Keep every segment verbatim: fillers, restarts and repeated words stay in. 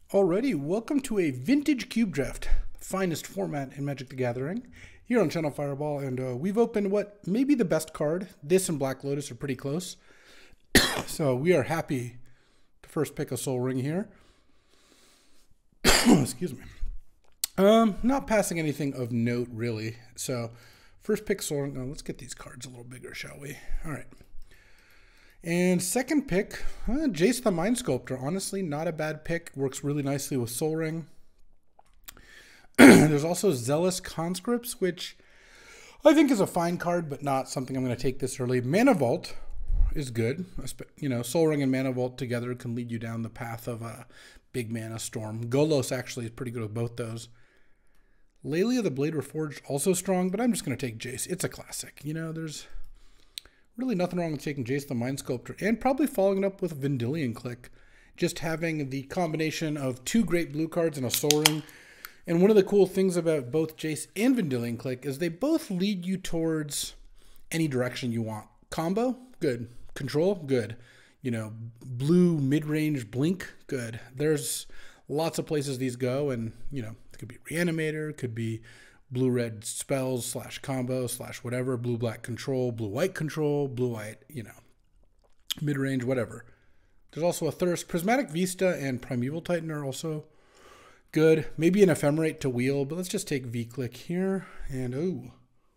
Alrighty, welcome to a vintage cube draft, finest format in Magic the Gathering, here on ChannelFireball, and uh, we've opened what may be the best card. This and Black Lotus are pretty close, so we are happy to first pick a Soul Ring here. Excuse me. Um, not passing anything of note, really, so first pick Soul Ring. Oh, let's get these cards a little bigger, shall we? Alright. And second pick, uh, Jace the Mind Sculptor. Honestly, not a bad pick. Works really nicely with Soul Ring. There's also Zealous Conscripts, which I think is a fine card, but not something I'm going to take this early. Mana Vault is good. You know, Soul Ring and Mana Vault together can lead you down the path of a big mana storm. Golos actually is pretty good with both those. Lelia the Blade Reforged, also strong, but I'm just going to take Jace. It's a classic. You know, there's really nothing wrong with taking Jace the Mind Sculptor, and probably following it up with Vendilion Click. Just having the combination of two great blue cards and a Soul Ring. And one of the cool things about both Jace and Vendilion Click is they both lead you towards any direction you want. Combo, good. Control, good. You know, blue mid-range blink, good. There's lots of places these go, and, you know, it could be Reanimator, could be blue-red spells slash combo slash whatever, blue-black control, blue-white control, blue-white, you know, mid-range, whatever. There's also a Thirst. Prismatic Vista and Primeval Titan are also good. Maybe an Ephemerate to wheel, but let's just take V-Click here. And, ooh.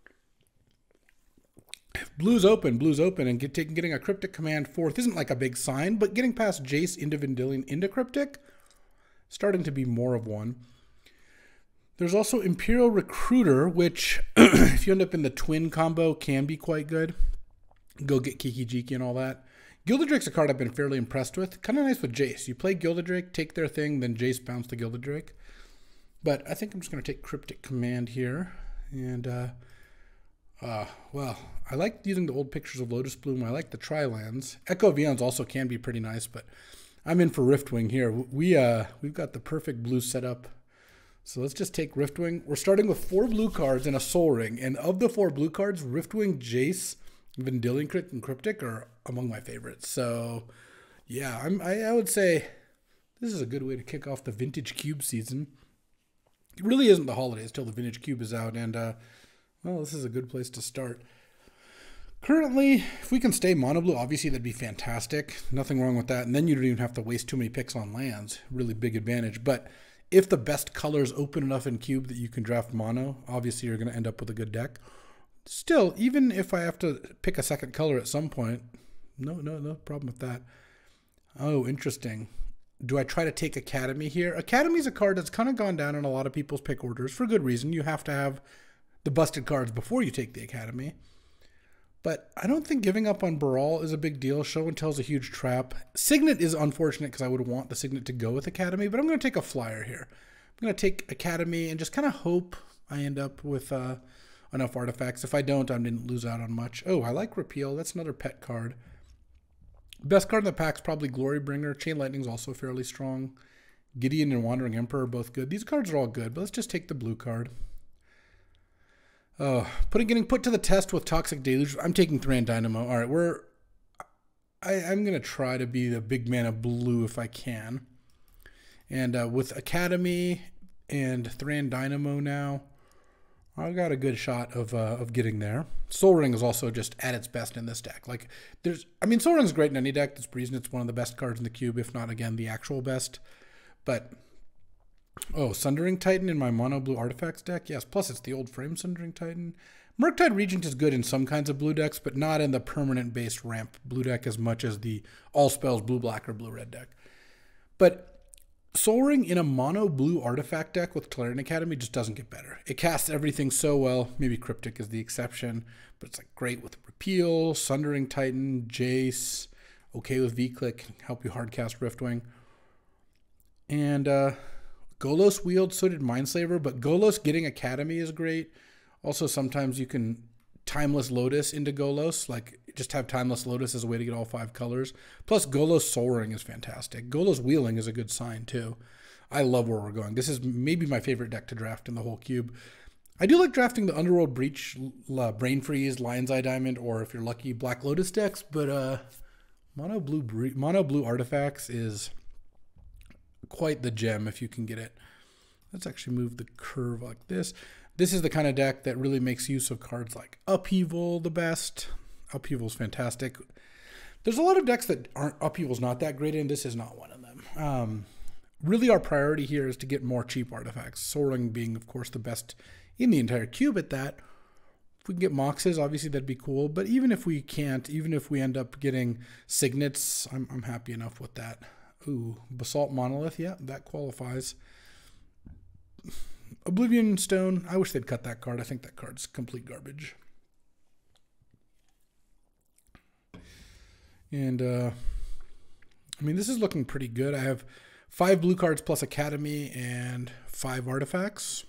Blue's open, blue's open, and get, taking, getting a Cryptic Command fourth isn't like a big sign, but getting past Jace into Vendilion into Cryptic, starting to be more of one. There's also Imperial Recruiter, which, if you end up in the twin combo, can be quite good. Go get Kiki Jiki and all that. Gilded Drake's a card I've been fairly impressed with. Kind of nice with Jace. You play Gilded Drake, take their thing, then Jace bounce the Gilded Drake. But I think I'm just going to take Cryptic Command here. And, uh, uh, well, I like using the old pictures of Lotus Bloom. I like the Tri-Lands. Echo Vions also can be pretty nice, but I'm in for Riftwing here. We, uh, we've got the perfect blue setup. So let's just take Riftwing. We're starting with four blue cards and a Soul Ring. And of the four blue cards, Riftwing, Jace, Vendilion Click, and Cryptic are among my favorites. So, yeah, I'm, I, I would say this is a good way to kick off the Vintage Cube season. It really isn't the holidays till the Vintage Cube is out. And, uh, well, this is a good place to start. Currently, if we can stay mono blue, obviously that'd be fantastic. Nothing wrong with that. And then you don't even have to waste too many picks on lands. Really big advantage. But if the best color is open enough in Cube that you can draft mono, obviously you're going to end up with a good deck. Still, even if I have to pick a second color at some point, no, no, no problem with that. Oh, interesting. Do I try to take Academy here? Academy is a card that's kind of gone down in a lot of people's pick orders for good reason. You have to have the busted cards before you take the Academy. But I don't think giving up on Baral is a big deal. Show and Tell is a huge trap. Signet is unfortunate because I would want the Signet to go with Academy, but I'm going to take a flyer here. I'm going to take Academy and just kind of hope I end up with uh, enough artifacts. If I don't, I didn't lose out on much. Oh, I like Repeal. That's another pet card. Best card in the pack is probably Glorybringer. Chain Lightning is also fairly strong. Gideon and Wandering Emperor are both good. These cards are all good, but let's just take the blue card. Oh, putting getting put to the test with Toxic Deluge. I'm taking Thran Dynamo. All right, we're. I, I'm gonna try to be the big man of blue if I can, and uh, with Academy and Thran Dynamo now, I've got a good shot of uh, of getting there. Soul Ring is also just at its best in this deck. Like there's, I mean, Soul Ring is great in any deck. That's the reason it's one of the best cards in the cube, if not again the actual best. But oh, Sundering Titan in my mono blue artifacts deck? Yes, plus it's the old frame Sundering Titan. Murktide Regent is good in some kinds of blue decks, but not in the permanent based ramp blue deck as much as the all spells blue black or blue red deck. But Soul Ring in a mono blue artifact deck with Tolarian Academy just doesn't get better. It casts everything so well. Maybe Cryptic is the exception, but it's like great with Repeal, Sundering Titan, Jace, okay with V-Click, help you hardcast Riftwing. And uh Golos wield, so did Mindslaver, but Golos getting Academy is great. Also, sometimes you can Timeless Lotus into Golos, like just have Timeless Lotus as a way to get all five colors. Plus, Golos Soul Ring is fantastic. Golos Wheeling is a good sign, too. I love where we're going. This is maybe my favorite deck to draft in the whole cube. I do like drafting the Underworld Breach, uh, Brain Freeze, Lion's Eye Diamond, or if you're lucky, Black Lotus decks, but uh, Mono Blue, Mono Blue Artifacts is quite the gem if you can get it. Let's actually move the curve like this. This is the kind of deck that really makes use of cards like Upheaval the best. Upheaval's fantastic. There's a lot of decks that aren't Upheaval's not that great in. This is not one of them. Um, really our priority here is to get more cheap artifacts. Soaring being, of course, the best in the entire cube at that. If we can get Moxes, obviously that'd be cool. But even if we can't, even if we end up getting Signets, I'm, I'm happy enough with that. Ooh, Basalt Monolith, yeah, that qualifies. Oblivion Stone, I wish they'd cut that card. I think that card's complete garbage. And, uh, I mean, this is looking pretty good. I have five blue cards plus Academy and five artifacts.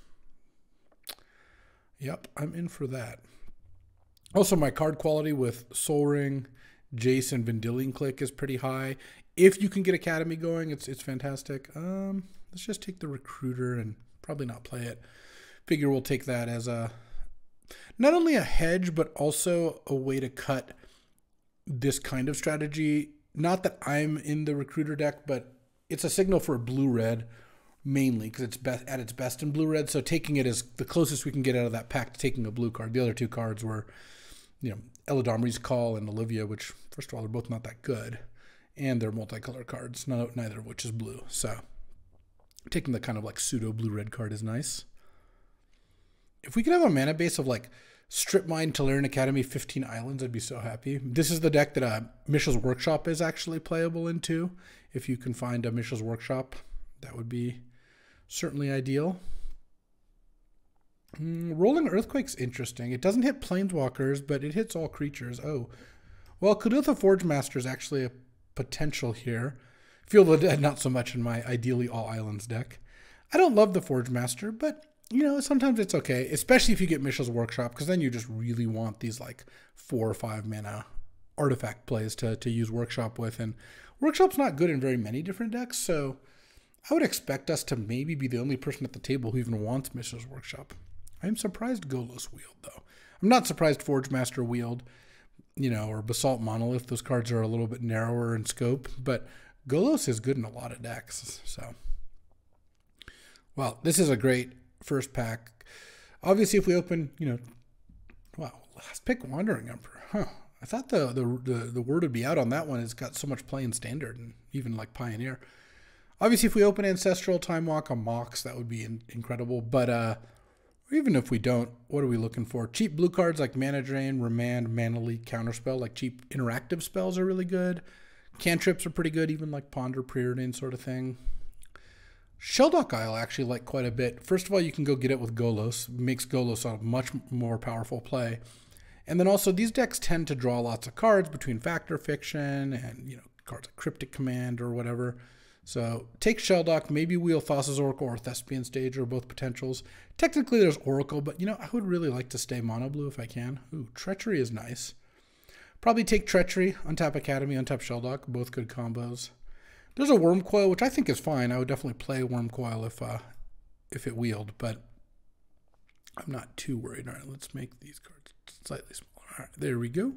Yep, I'm in for that. Also, my card quality with Sol Ring, Jace, and Vendilion Click is pretty high. If you can get Academy going, it's it's fantastic. Um, let's just take the Recruiter and probably not play it. Figure we'll take that as a not only a hedge, but also a way to cut this kind of strategy. Not that I'm in the Recruiter deck, but it's a signal for a blue-red. Mainly because it's best at its best in blue-red, so taking it is the closest we can get out of that pack to taking a blue card. The other two cards were, you know, Eladamri's Call and Olivia, which, first of all, they're both not that good, and they're multicolor cards, no, neither of which is blue. So taking the kind of like pseudo blue-red card is nice. If we could have a mana base of like Strip Mine, Tolarian Academy, fifteen Islands, I'd be so happy. This is the deck that uh, Mishra's Workshop is actually playable into. If you can find a Mishra's Workshop, that would be certainly ideal. Mm, Rolling Earthquake's interesting. It doesn't hit planeswalkers, but it hits all creatures. Oh, well, Kudutha Forge Master is actually a potential here. Feel the Dead, not so much in my ideally all islands deck. I don't love the Forge Master, but you know, sometimes it's okay, especially if you get Mishra's Workshop, because then you just really want these like four or five mana artifact plays to, to use Workshop with. And Workshop's not good in very many different decks, so I would expect us to maybe be the only person at the table who even wants Mishra's Workshop. I am surprised Golos Wield, though. I'm not surprised Forge Master Wield, you know, or Basalt Monolith. Those cards are a little bit narrower in scope, but Golos is good in a lot of decks. So, well, this is a great first pack. Obviously, if we open, you know, wow, last pick Wandering Emperor. Huh. I thought the, the, the, the word would be out on that one. It's got so much play in Standard and even like Pioneer. Obviously, if we open Ancestral, Time Walk, a Mox, that would be in, incredible. But uh, even if we don't, what are we looking for? Cheap blue cards like Mana Drain, Remand, Mana Leak, Counterspell, like cheap interactive spells are really good. Cantrips are pretty good, even like Ponder, Preordain sort of thing. Sheldock Isle I actually like quite a bit. First of all, you can go get it with Golos. Makes Golos a much more powerful play. And then also, these decks tend to draw lots of cards between Factor Fiction and, you know, cards like Cryptic Command or whatever. So take Sheldock, maybe wheel Thassa's Oracle or Thespian Stage are both potentials. Technically there's Oracle, but you know, I would really like to stay mono blue if I can. Ooh, Treachery is nice. Probably take Treachery, untap Academy, untap Sheldock, both good combos. There's a Worm Coil, which I think is fine. I would definitely play Worm Coil if uh, if it wheeled, but I'm not too worried. All right, let's make these cards slightly smaller. All right, there we go.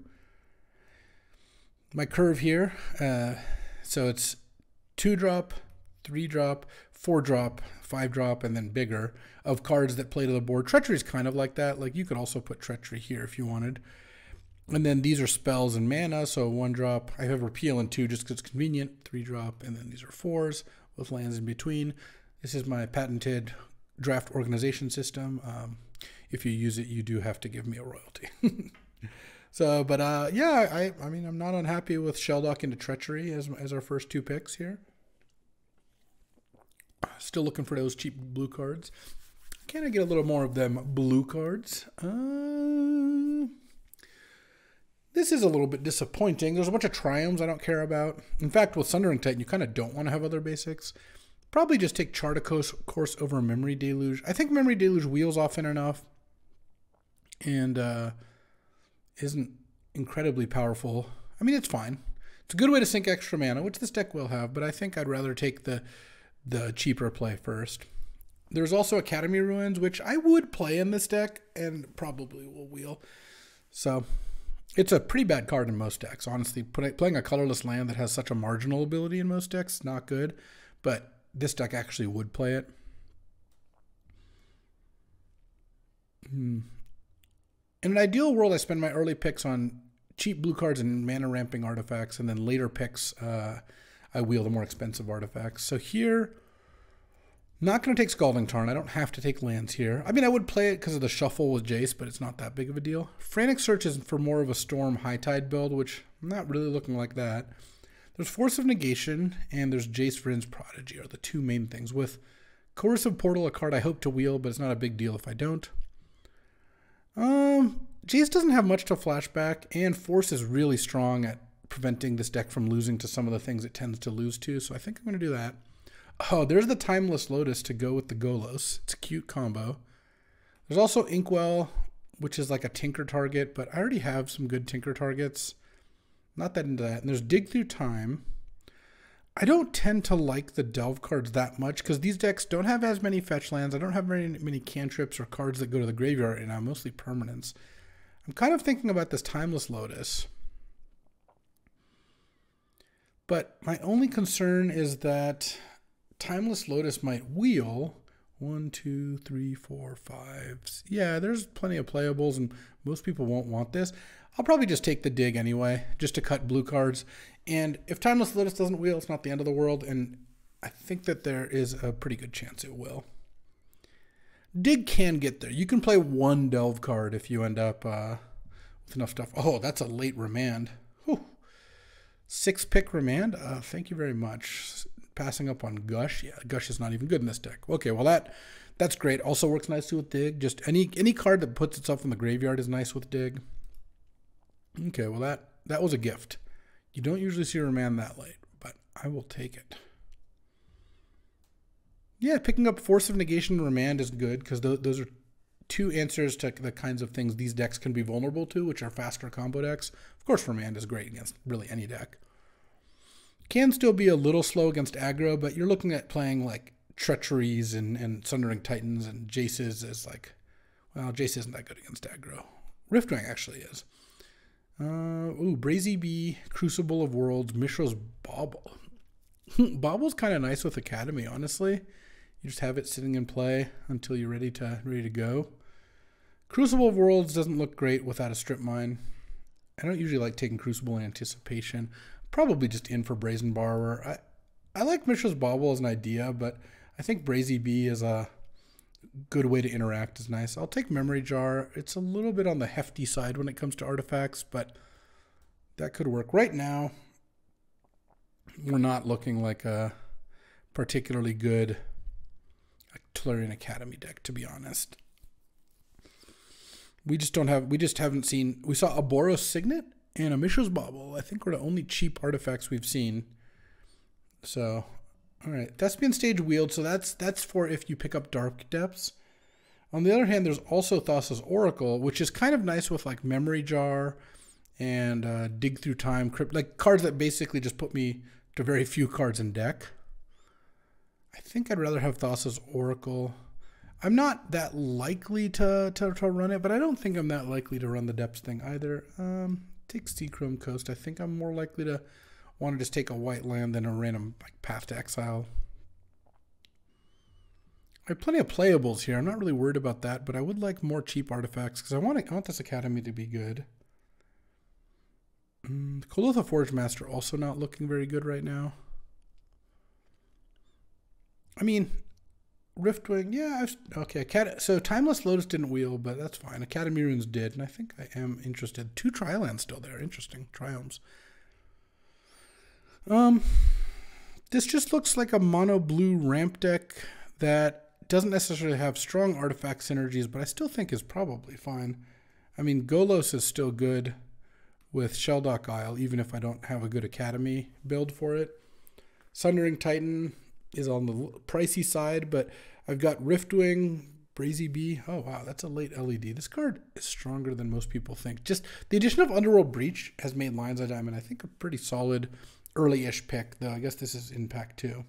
My curve here, uh, so it's two drop, three drop, four drop, five drop, and then bigger of cards that play to the board. Treachery is kind of like that. Like you could also put Treachery here if you wanted. And then these are spells and mana, so one drop. I have Repeal and two just because it's convenient. Three drop, and then these are fours with lands in between. This is my patented draft organization system. Um, if you use it, you do have to give me a royalty. So, but uh, yeah, I, I mean, I'm not unhappy with Sheldock into Treachery as, as our first two picks here. Still looking for those cheap blue cards. Can I get a little more of them blue cards? Uh, this is a little bit disappointing. There's a bunch of Triomes I don't care about. In fact, with Sundering Titan, you kind of don't want to have other basics. Probably just take Charticos course over Memory Deluge. I think Memory Deluge wheels often enough. And, uh... isn't incredibly powerful. I mean, it's fine. It's a good way to sink extra mana, which this deck will have, but I think I'd rather take the the cheaper play first. There's also Academy Ruins, which I would play in this deck and probably will wheel. So it's a pretty bad card in most decks, honestly. Playing a colorless land that has such a marginal ability in most decks, not good. But this deck actually would play it. Hmm. In an ideal world, I spend my early picks on cheap blue cards and mana ramping artifacts, and then later picks, uh, I wheel the more expensive artifacts. So here, not going to take Scalding Tarn. I don't have to take lands here. I mean, I would play it because of the shuffle with Jace, but it's not that big of a deal. Frantic Search is for more of a Storm High Tide build, which I'm not really looking like that. There's Force of Negation, and there's Jace Vryn's Prodigy are the two main things. With Coercive Portal, a card I hope to wheel, but it's not a big deal if I don't. Um, Jace doesn't have much to flashback, and Force is really strong at preventing this deck from losing to some of the things it tends to lose to, so I think I'm going to do that. Oh, there's the Timeless Lotus to go with the Golos. It's a cute combo. There's also Inkwell, which is like a Tinker target, but I already have some good Tinker targets. Not that into that. And there's Dig Through Time. I don't tend to like the Delve cards that much because these decks don't have as many fetch lands. I don't have very many cantrips or cards that go to the graveyard, and I'm mostly permanents. I'm kind of thinking about this Timeless Lotus. But my only concern is that Timeless Lotus might wheel. One, two, three, four, five. Yeah, there's plenty of playables, and most people won't want this. I'll probably just take the dig anyway, just to cut blue cards. And if Timeless Lotus doesn't wheel, it's not the end of the world, and I think that there is a pretty good chance it will. Dig can get there. You can play one Delve card if you end up uh, with enough stuff. Oh, that's a late Remand. Whew. Six pick Remand? Uh, thank you very much. Passing up on Gush. Yeah, Gush is not even good in this deck. Okay, well that that's great. Also works nicely with Dig. Just any any card that puts itself in the graveyard is nice with Dig. Okay, well that that was a gift. You don't usually see Remand that late, but I will take it. Yeah, picking up Force of Negation and Remand is good because th those are two answers to the kinds of things these decks can be vulnerable to, which are faster combo decks. Of course, Remand is great against really any deck. Can still be a little slow against aggro, but you're looking at playing like Treacheries and, and Sundering Titans and Jaces as like, well, Jace isn't that good against aggro. Riftwing actually is. Uh, ooh, Brazy Bee, Crucible of Worlds, Mishra's Bauble. Bauble's kind of nice with Academy, honestly. You just have it sitting in play until you're ready to ready to go. Crucible of Worlds doesn't look great without a Strip Mine. I don't usually like taking Crucible in anticipation. Probably just in for Brazen Borrower. I, I like Mishra's Bauble as an idea, but I think Brazy Bee is a good way to interact is nice. I'll take Memory Jar. It's a little bit on the hefty side when it comes to artifacts, but that could work. Right now, we're not looking like a particularly good Tolarian Academy deck, to be honest. We just don't have, we just haven't seen, we saw a Boros Signet and a Mishra's Bauble. I think were the only cheap artifacts we've seen. So, all right, Thespian Stage wheeled, so that's that's for if you pick up Dark Depths. On the other hand, there's also Thassa's Oracle, which is kind of nice with like Memory Jar and uh, Dig Through Time, Crypt, like cards that basically just put me to very few cards in deck. I think I'd rather have Thassa's Oracle. I'm not that likely to, to, to run it, but I don't think I'm that likely to run the Depths thing either. Um, take Seachrome Coast. I think I'm more likely to want to just take a white land than a random like Path to Exile. I have plenty of playables here. I'm not really worried about that, but I would like more cheap artifacts because I want to, I want this Academy to be good. Mm, Kolotha Forge Master also not looking very good right now. I mean, Riftwing, yeah, I've, okay. So Timeless Lotus didn't wheel, but that's fine. Academy Runes did, and I think I am interested. Two Trilands still there. Interesting. Triomes. Um, this just looks like a mono blue ramp deck that doesn't necessarily have strong artifact synergies, but I still think is probably fine. I mean, Golos is still good with Shelldock Isle, even if I don't have a good Academy build for it. Sundering Titan is on the pricey side, but I've got Riftwing, Brazy Bee. Oh, wow, that's a late L E D. This card is stronger than most people think. Just the addition of Underworld Breach has made Lion's Eye Diamond, I think, a pretty solid early-ish pick, though I guess this is in pack two.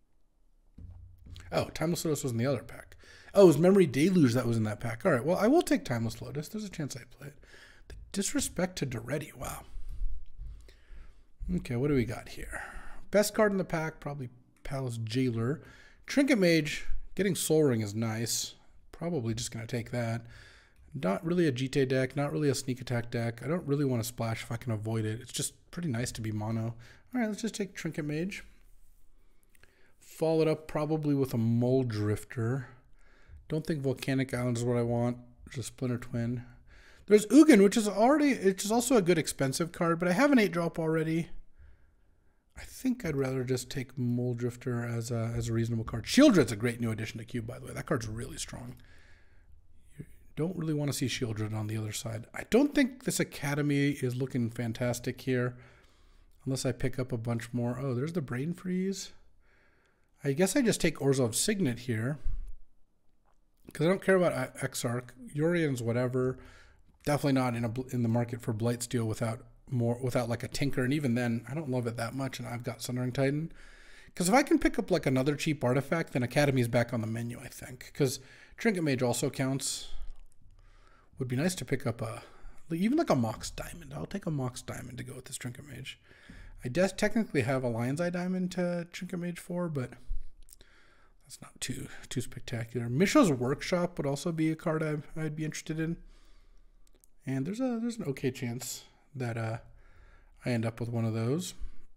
Oh, Timeless Lotus was in the other pack. Oh, it was Memory Deluge that was in that pack. All right, well, I will take Timeless Lotus. There's a chance I play it. The Disrespect to Duretti. Wow. Okay, what do we got here? Best card in the pack, probably Palace Jailer. Trinket Mage, getting Soul Ring is nice. Probably just going to take that. Not really a G T A deck, not really a sneak attack deck. I don't really want to splash if I can avoid it. It's just pretty nice to be mono. All right, let's just take Trinket Mage. Follow it up probably with a Mole Drifter. Don't think Volcanic Island is what I want. There's a Splinter Twin. There's Ugin, which is already, which is also a good expensive card, but I have an eight drop already. I think I'd rather just take Mole Drifter as a, as a reasonable card. Shieldred's a great new addition to Cube, by the way. That card's really strong. You don't really want to see Shieldred on the other side. I don't think this Academy is looking fantastic here, unless I pick up a bunch more. Oh, there's the Brain Freeze. I guess I just take Orzhov's Signet here, because I don't care about Exarch. Yorian's whatever. Definitely not in a in the market for Blightsteel without more without like a Tinker, and even then I don't love it that much. And I've got Sundering Titan, because if I can pick up like another cheap artifact, then Academy's back on the menu. I think because Trinket Mage also counts. Would be nice to pick up a even like a Mox Diamond. I'll take a Mox Diamond to go with this Trinket Mage. I just technically have a Lion's Eye Diamond to Trinket Mage for, but that's not too too spectacular. Misha's Workshop would also be a card I'd, I'd be interested in. And there's a there's an okay chance that uh, I end up with one of those.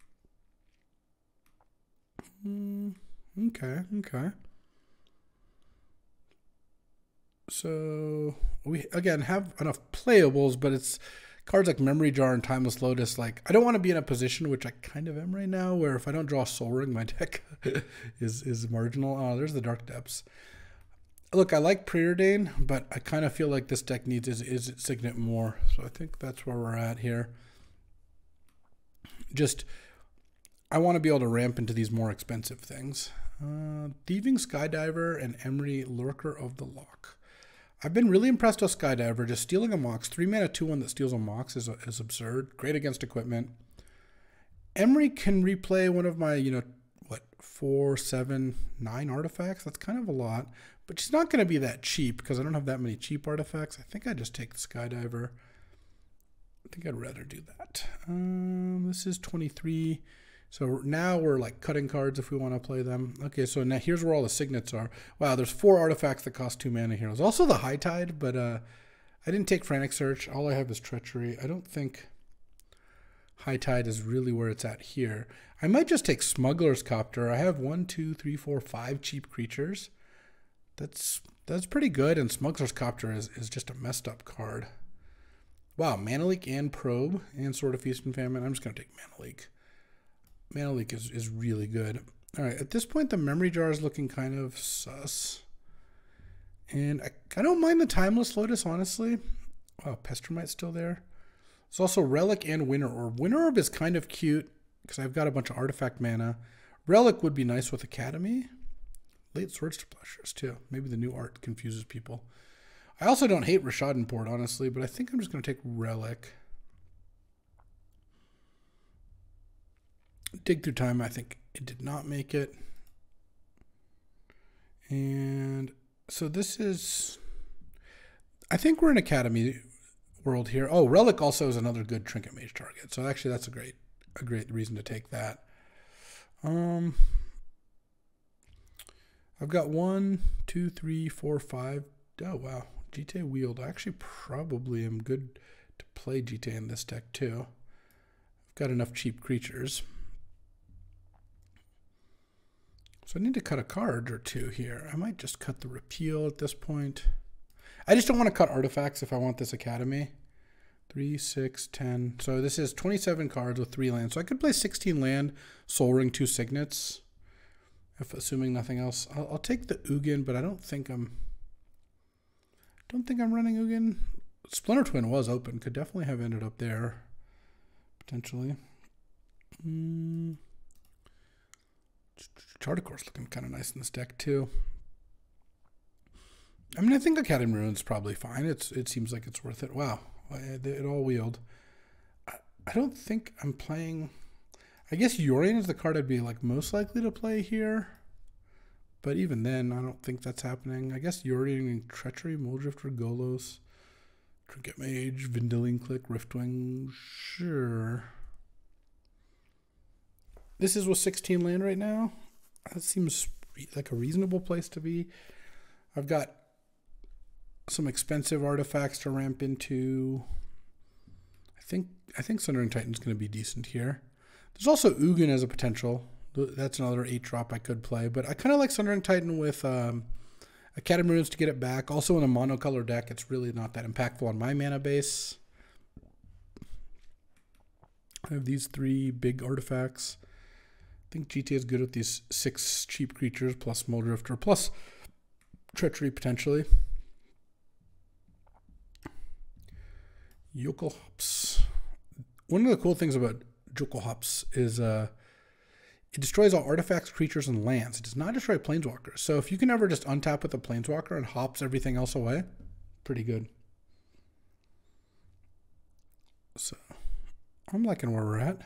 Mm, okay, okay. So we again have enough playables, but it's cards like Memory Jar and Timeless Lotus. Like I don't want to be in a position, which I kind of am right now, where if I don't draw Soul Ring, my deck is is marginal. Oh, there's the Dark Depths. Look, I like Preordain, but I kind of feel like this deck needs is, is Signet more. So I think that's where we're at here. Just, I want to be able to ramp into these more expensive things. Uh, Thieving Skydiver and Emery, Lurker of the Loch. I've been really impressed with Skydiver. Just stealing a Mox. three mana, two one that steals a Mox is, is absurd. Great against equipment. Emery can replay one of my, you know, what, four, seven, nine artifacts. That's kind of a lot. But she's not going to be that cheap because I don't have that many cheap artifacts. I think I just take the Skydiver. I think I'd rather do that. Um, this is twenty-three. So now we're like cutting cards if we want to play them. Okay, so now here's where all the signets are. Wow, there's four artifacts that cost two mana here. There's also the High Tide, but uh, I didn't take Frantic Search. All I have is Treachery. I don't think High Tide is really where it's at here. I might just take Smuggler's Copter. I have one, two, three, four, five cheap creatures. That's that's pretty good, and Smuggler's Copter is, is just a messed up card. Wow, Mana Leak and Probe and Sword of Feast and Famine. I'm just going to take Mana Leak. Mana Leak is, is really good. All right, at this point, the Memory Jar is looking kind of sus. And I, I don't mind the Timeless Lotus, honestly. Wow, Pestermite's still there. There's also Relic and Winter Orb. Winter Orb is kind of cute because I've got a bunch of artifact mana. Relic would be nice with Academy. Late Sword Splashers, too. Maybe the new art confuses people. I also don't hate Rishadan-Port, honestly, but I think I'm just going to take Relic. Dig Through Time, I think it did not make it. And so this is... I think we're in Academy world here. Oh, Relic also is another good Trinket Mage target. So actually that's a great, a great reason to take that. Um... I've got one, two, three, four, five. Oh, wow. G T A Wield. I actually probably am good to play G T A in this deck, too. I've got enough cheap creatures. So I need to cut a card or two here. I might just cut the Repeal at this point. I just don't want to cut artifacts if I want this Academy. Three, six, ten. So this is twenty-seven cards with three lands. So I could play sixteen land, Soul Ring, two Signets. If assuming nothing else, I'll, I'll take the Ugin, but I don't think I'm. Don't think I'm running Ugin. Splinter Twin was open, could definitely have ended up there, potentially. Mm. Charticore's looking kind of nice in this deck too. I mean, I think Academy Rune's probably fine. It's it seems like it's worth it. Wow, it, it all wheeled. I, I don't think I'm playing. I guess Yorian is the card I'd be like most likely to play here. But even then, I don't think that's happening. I guess Yorian and Treachery, Moldrifter, Golos, Trinket Mage, Vendilion Click, Riftwing, sure. This is with sixteen land right now. That seems like a reasonable place to be. I've got some expensive artifacts to ramp into. I think I think Sundering Titan's going to be decent here. There's also Ugin as a potential. That's another eight drop I could play, but I kind of like Sundering Titan with um, Academy Runes to get it back. Also in a monocolor deck, it's really not that impactful on my mana base. I have these three big artifacts. I think G T is good with these six cheap creatures plus Muldrifter plus Treachery potentially. Yokel Hops. One of the cool things about Yokel Hops is uh, it destroys all artifacts, creatures, and lands. It does not destroy planeswalkers. So if you can ever just untap with a planeswalker and hops everything else away, pretty good. So I'm liking where we're at.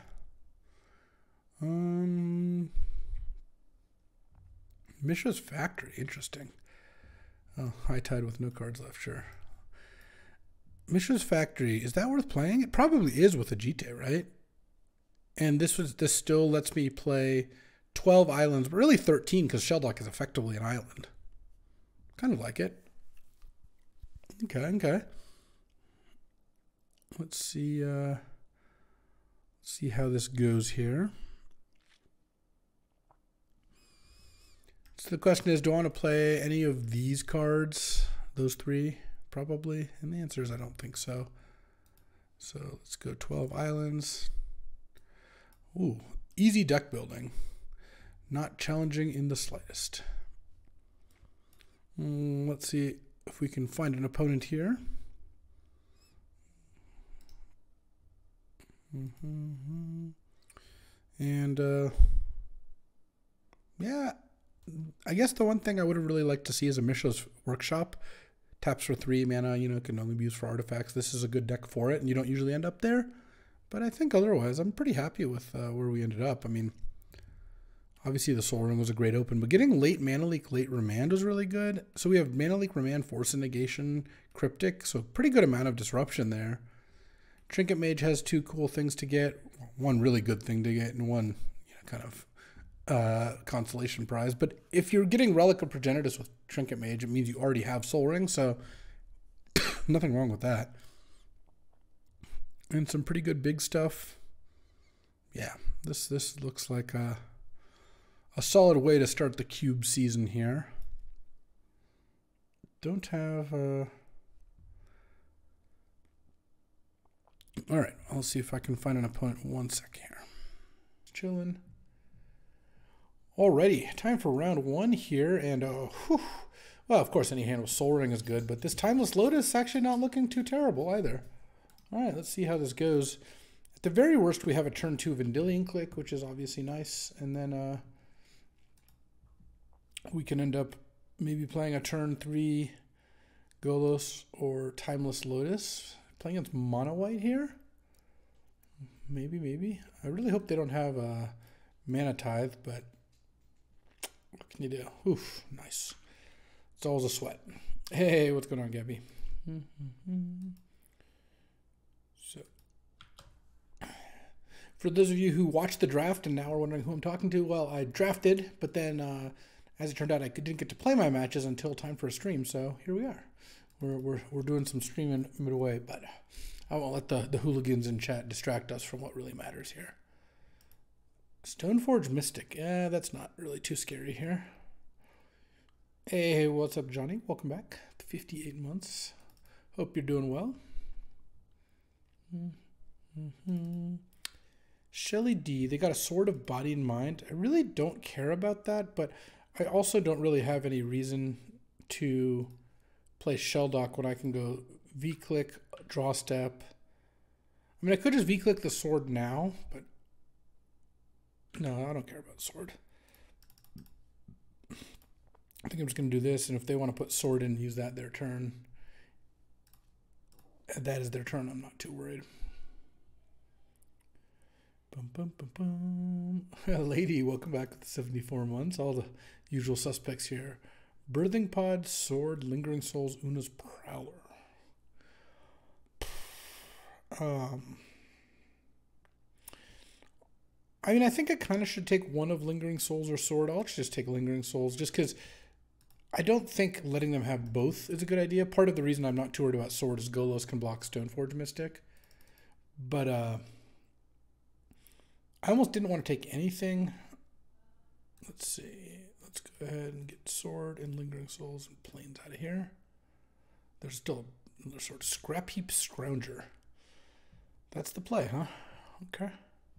Um, Mishra's Factory, interesting. Oh, High Tide with no cards left, sure. Mishra's Factory, is that worth playing? It probably is with a G T A, right? And this was this still lets me play twelve islands, but really thirteen because Shelldock is effectively an island. Kind of like it. Okay, okay. Let's see. Uh, let's see how this goes here. So the question is, do I want to play any of these cards? Those three, probably. And the answer is I don't think so. So let's go twelve islands. Ooh, easy deck building. Not challenging in the slightest. Mm, let's see if we can find an opponent here. Mm-hmm. And, uh, yeah, I guess the one thing I would have really liked to see is a Mishra's Workshop. Taps for three mana, you know, can only be used for artifacts. This is a good deck for it, and you don't usually end up there. But I think otherwise, I'm pretty happy with uh, where we ended up. I mean, obviously the Soul Ring was a great open, but getting late Mana Leak, late Remand was really good. So we have Mana Leak, Remand, Force and Negation, Cryptic. So pretty good amount of disruption there. Trinket Mage has two cool things to get. One really good thing to get, and one, you know, kind of uh, consolation prize. But if you're getting Relic of Progenitus with Trinket Mage, it means you already have Soul Ring. So nothing wrong with that. And some pretty good big stuff. Yeah, this this looks like a, a solid way to start the cube season here. Don't have... Uh... All right, I'll see if I can find an opponent in one sec here. Chilling. Alrighty, time for round one here. And, uh, whew. Well, of course, any hand with Soul Ring is good, but this Timeless Lotus is actually not looking too terrible either. All right, let's see how this goes. At the very worst, we have a turn two Vendilion Click, which is obviously nice. And then uh, we can end up maybe playing a turn three Golos or Timeless Lotus. Playing against Mono White here? Maybe, maybe. I really hope they don't have a Mana Tithe, but what can you do? Oof, nice. It's always a sweat. Hey, what's going on, Gabby? Mm-hmm. So, for those of you who watched the draft and now are wondering who I'm talking to, well, I drafted, but then uh, as it turned out, I didn't get to play my matches until time for a stream, so here we are. We're, we're, we're doing some streaming midway, but I won't let the, the hooligans in chat distract us from what really matters here. Stoneforge Mystic. Yeah, that's not really too scary here. Hey, what's up, Johnny? Welcome back to fifty-eight months. Hope you're doing well. Mm-hmm. Shelly D, they got a Sword of Body and Mind. I really don't care about that, but I also don't really have any reason to play Shelldock when I can go V-click, draw step. I mean, I could just V-click the sword now, but no, I don't care about sword. I think I'm just going to do this, and if they want to put sword in and use that their turn, that is their turn. I'm not too worried. Bum, bum, bum, bum. Lady, welcome back with the seventy-four months. All the usual suspects here. Birthing Pod, Sword, Lingering Souls, Una's Prowler. Um, I mean, I think I kind of should take one of Lingering Souls or Sword. I'll just take Lingering Souls just because I don't think letting them have both is a good idea. Part of the reason I'm not too worried about Sword is Golos can block Stoneforge Mystic. But uh, I almost didn't want to take anything. Let's see. Let's go ahead and get Sword and Lingering Souls and Plains out of here. There's still another sort of Scrap Heap Scrounger. That's the play, huh? Okay.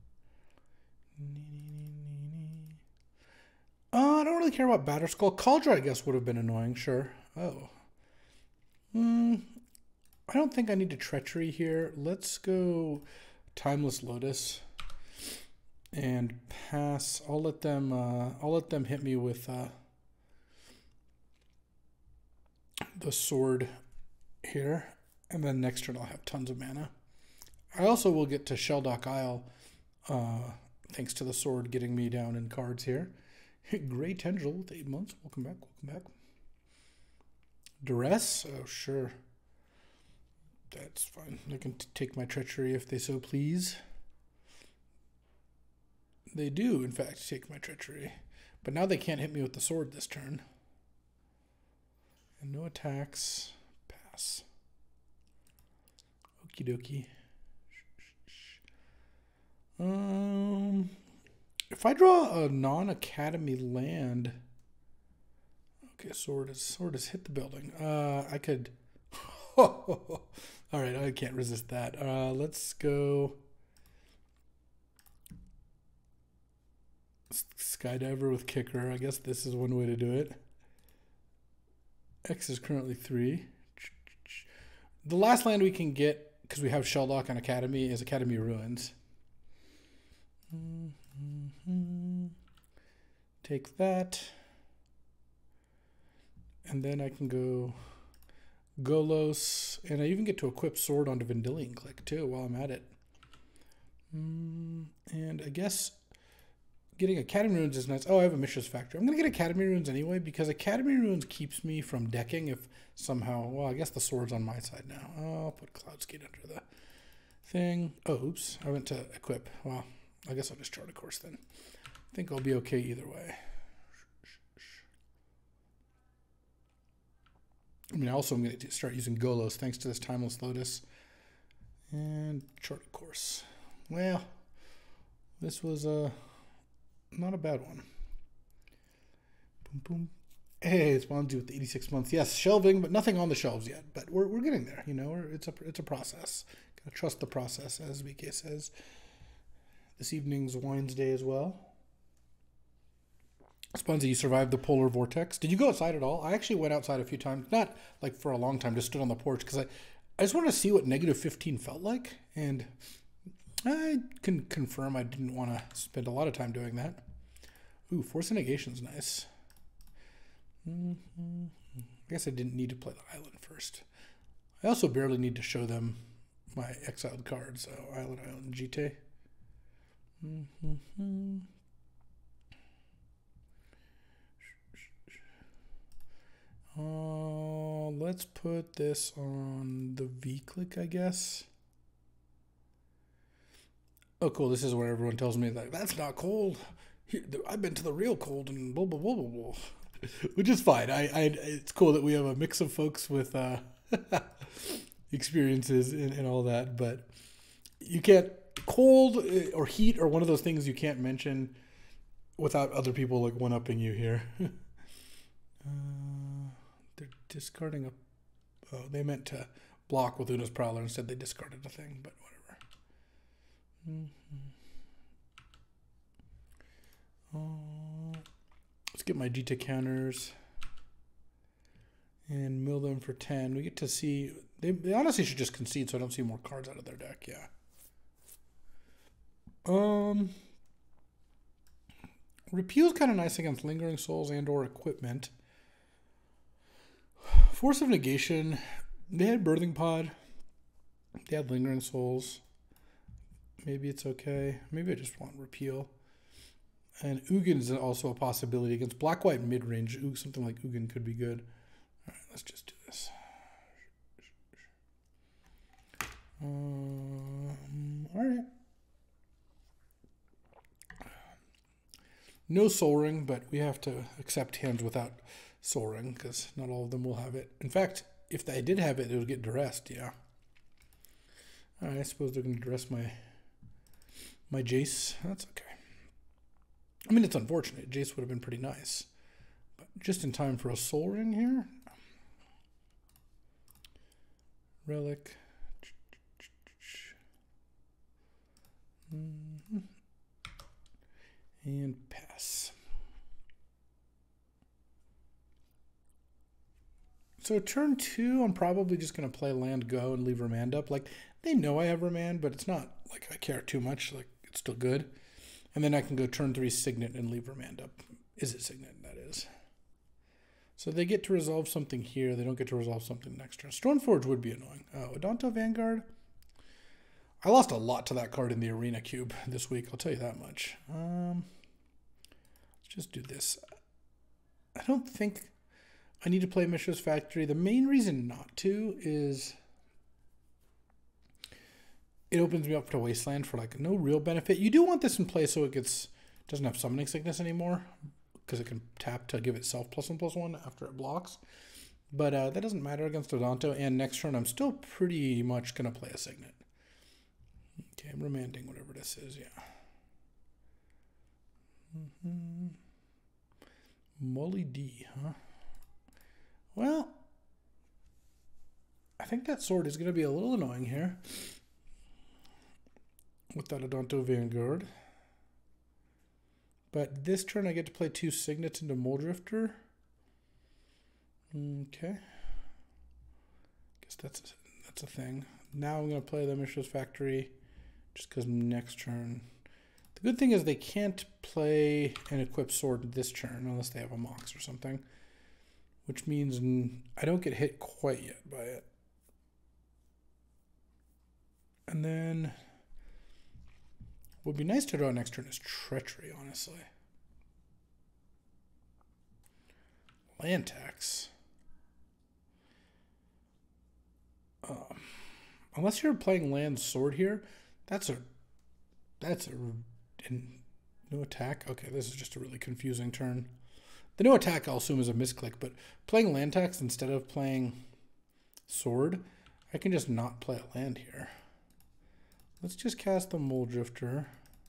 Uh, I don't really care about Batterskull. Cauldron, I guess, would have been annoying, sure. Oh. Hmm. I don't think I need to Treachery here. Let's go Timeless Lotus and pass. I'll let them. Uh, I'll let them hit me with uh, the sword here, and then next turn I'll have tons of mana. I also will get to Shelldock Isle, uh, thanks to the sword getting me down in cards here. Grey Tendril with eight months. Welcome back. Welcome back. Duress? Oh, sure. That's fine. They can t take my Treachery if they so please. They do, in fact, take my Treachery. But now they can't hit me with the sword this turn. And no attacks. Pass. Okie dokie. Um, if I draw a non-academy land, okay, sword is sword has hit the building. Uh, I could. All right, I can't resist that. Uh, let's go. Skydiver with Kicker. I guess this is one way to do it. X is currently three. The last land we can get, because we have Shelldock and Academy, is Academy Ruins. Mm-hmm. Take that. And then I can go Golos. And I even get to equip Sword onto Vendilion Click, too, while I'm at it. Mm, and I guess getting Academy Ruins is nice. Oh, I have a Mishra's Factory. I'm going to get Academy Ruins anyway, because Academy Ruins keeps me from decking if somehow... Well, I guess the sword's on my side now. Oh, I'll put Cloudskate under the thing. Oh, oops. I went to equip. Well, I guess I'll just chart a course then. I think I'll be okay either way. I mean, also I'm going to start using Golos thanks to this Timeless Lotus. And chart a course. Well, this was uh, not a bad one. Boom, boom. Hey, it's Bonzi with the eighty-six months. Yes, shelving, but nothing on the shelves yet. But we're, we're getting there, you know. We're, it's, a, it's a process. Gotta trust the process, as V K says. This evening's Wines Day as well. Sponzi, you survived the polar vortex. Did you go outside at all? I actually went outside a few times. Not like for a long time, just stood on the porch because I, I just wanted to see what negative fifteen felt like. And I can confirm I didn't want to spend a lot of time doing that. Ooh, Force of Negation's nice. Mm-hmm. I guess I didn't need to play the island first. I also barely need to show them my exiled cards. So Island, Island, G T. Mm-hmm. Uh, let's put this on the V-click, I guess. Oh, cool. This is where everyone tells me that that's not cold. Here, I've been to the real cold and blah, blah, blah, blah, blah. Which is fine. I, I, it's cool that we have a mix of folks with uh, experiences and, and all that, but you can't, cold or heat or one of those things you can't mention without other people like one-upping you here. uh, they're discarding a, oh, they meant to block with Una's Prowler. Instead they discarded a thing, but whatever. Mm-hmm. uh, let's get my G T counters and mill them for ten. We get to see, they, they honestly should just concede so I don't see more cards out of their deck, yeah. Um, Repeal's kind of nice against Lingering Souls and or Equipment. Force of Negation, they had Birthing Pod. They had Lingering Souls. Maybe it's okay. Maybe I just want Repeal. And Ugin is also a possibility against Black-White mid-range. Ooh, something like Ugin could be good. All right, let's just do this. Um, all right. No Soul Ring, but we have to accept hands without Soul Ring because not all of them will have it. In fact, if they did have it, it would get duressed, yeah. All right, I suppose they're going to duress my, my Jace. That's okay. I mean, it's unfortunate. Jace would have been pretty nice. But just in time for a Soul Ring here. Relic. Mm-hmm. And pass. So turn two, I'm probably just going to play land go and leave Remand up. Like, they know I have Remand, but it's not like I care too much. Like, it's still good. And then I can go turn three Signet and leave Remand up. Is it Signet? That is. So they get to resolve something here. They don't get to resolve something next turn. Stoneforge would be annoying. Oh, Odonto Vanguard. I lost a lot to that card in the Arena Cube this week. I'll tell you that much. Um, let's just do this. I don't think I need to play Mishra's Factory. The main reason not to is it opens me up to Wasteland for like no real benefit. You do want this in play so it gets doesn't have Summoning Sickness anymore because it can tap to give itself plus one plus one after it blocks. But uh, that doesn't matter against Odonto. And next turn, I'm still pretty much going to play a Signet. Okay, I'm remanding whatever this is, yeah. Mm-hmm. Molly D, huh? Well, I think that sword is going to be a little annoying here with that Odonto Vanguard. But this turn I get to play two Signets into Muldrifter. Okay. Guess that's a, that's a thing. Now I'm going to play the Mishra's Factory just because next turn. The good thing is they can't play an equipped sword this turn unless they have a Mox or something. Which means I don't get hit quite yet by it. And then what would be nice to draw next turn is Treachery, honestly. Land tax. Um, unless you're playing land sword here, that's a that's a in, no attack. Okay, this is just a really confusing turn. The no attack I'll assume is a misclick, but playing land tax instead of playing sword, I can just not play a land here. Let's just cast the Muldrifter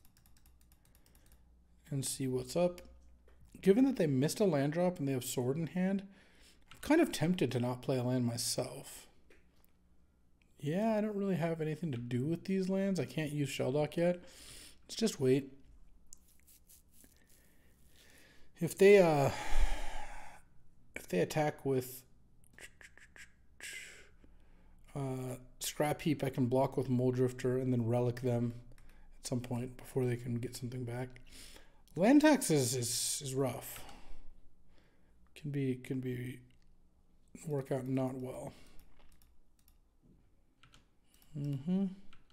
and see what's up. Given that they missed a land drop and they have sword in hand, I'm kind of tempted to not play a land myself. Yeah, I don't really have anything to do with these lands. I can't use Shelldock yet. Let's just wait. If they uh, if they attack with uh, Scrap Heap, I can block with Muldrifter and then relic them at some point before they can get something back. Land tax is, is, is rough. Can be can be work out not well. Mm-hmm.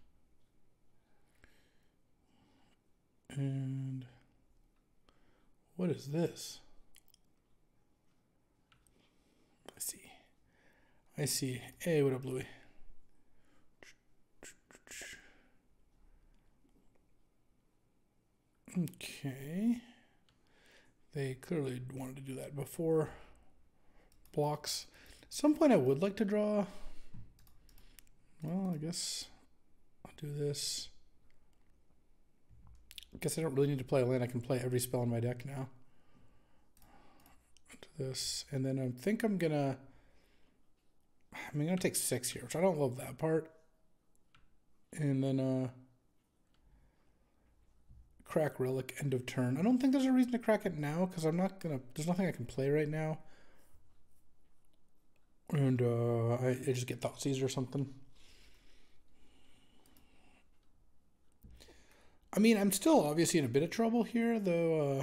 And what is this? I see. I see. Hey, what up, Louie? Okay. They clearly wanted to do that before blocks. At some point I would like to draw. Well, I guess I'll do this. I guess I don't really need to play a land. I can play every spell in my deck now. Do this. And then I think I'm going to... I'm going to take six here, which I don't love that part. And then... uh. Crack Relic, end of turn. I don't think there's a reason to crack it now because I'm not gonna. There's nothing I can play right now, and uh, I, I just get Thoughtseize or something. I mean, I'm still obviously in a bit of trouble here, though. Uh,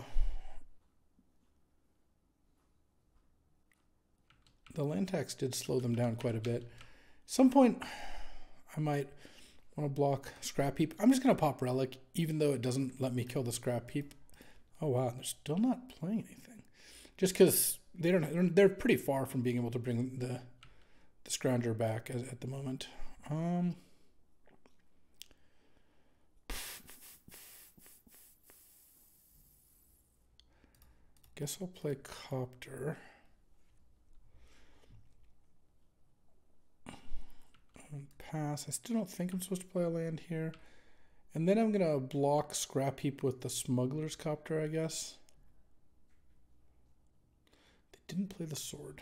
the land tax did slow them down quite a bit. At some point, I might. I want to block Scrap Heap. I'm just going to pop Relic, even though it doesn't let me kill the Scrap Heap. Oh, wow. They're still not playing anything. Just because they don't, they're pretty far from being able to bring the, the Scrounger back as, at the moment. Um, Guess I'll play Copter. And pass. I still don't think I'm supposed to play a land here. And then I'm going to block Scrap Heap with the Smuggler's Copter, I guess. They didn't play the Sword.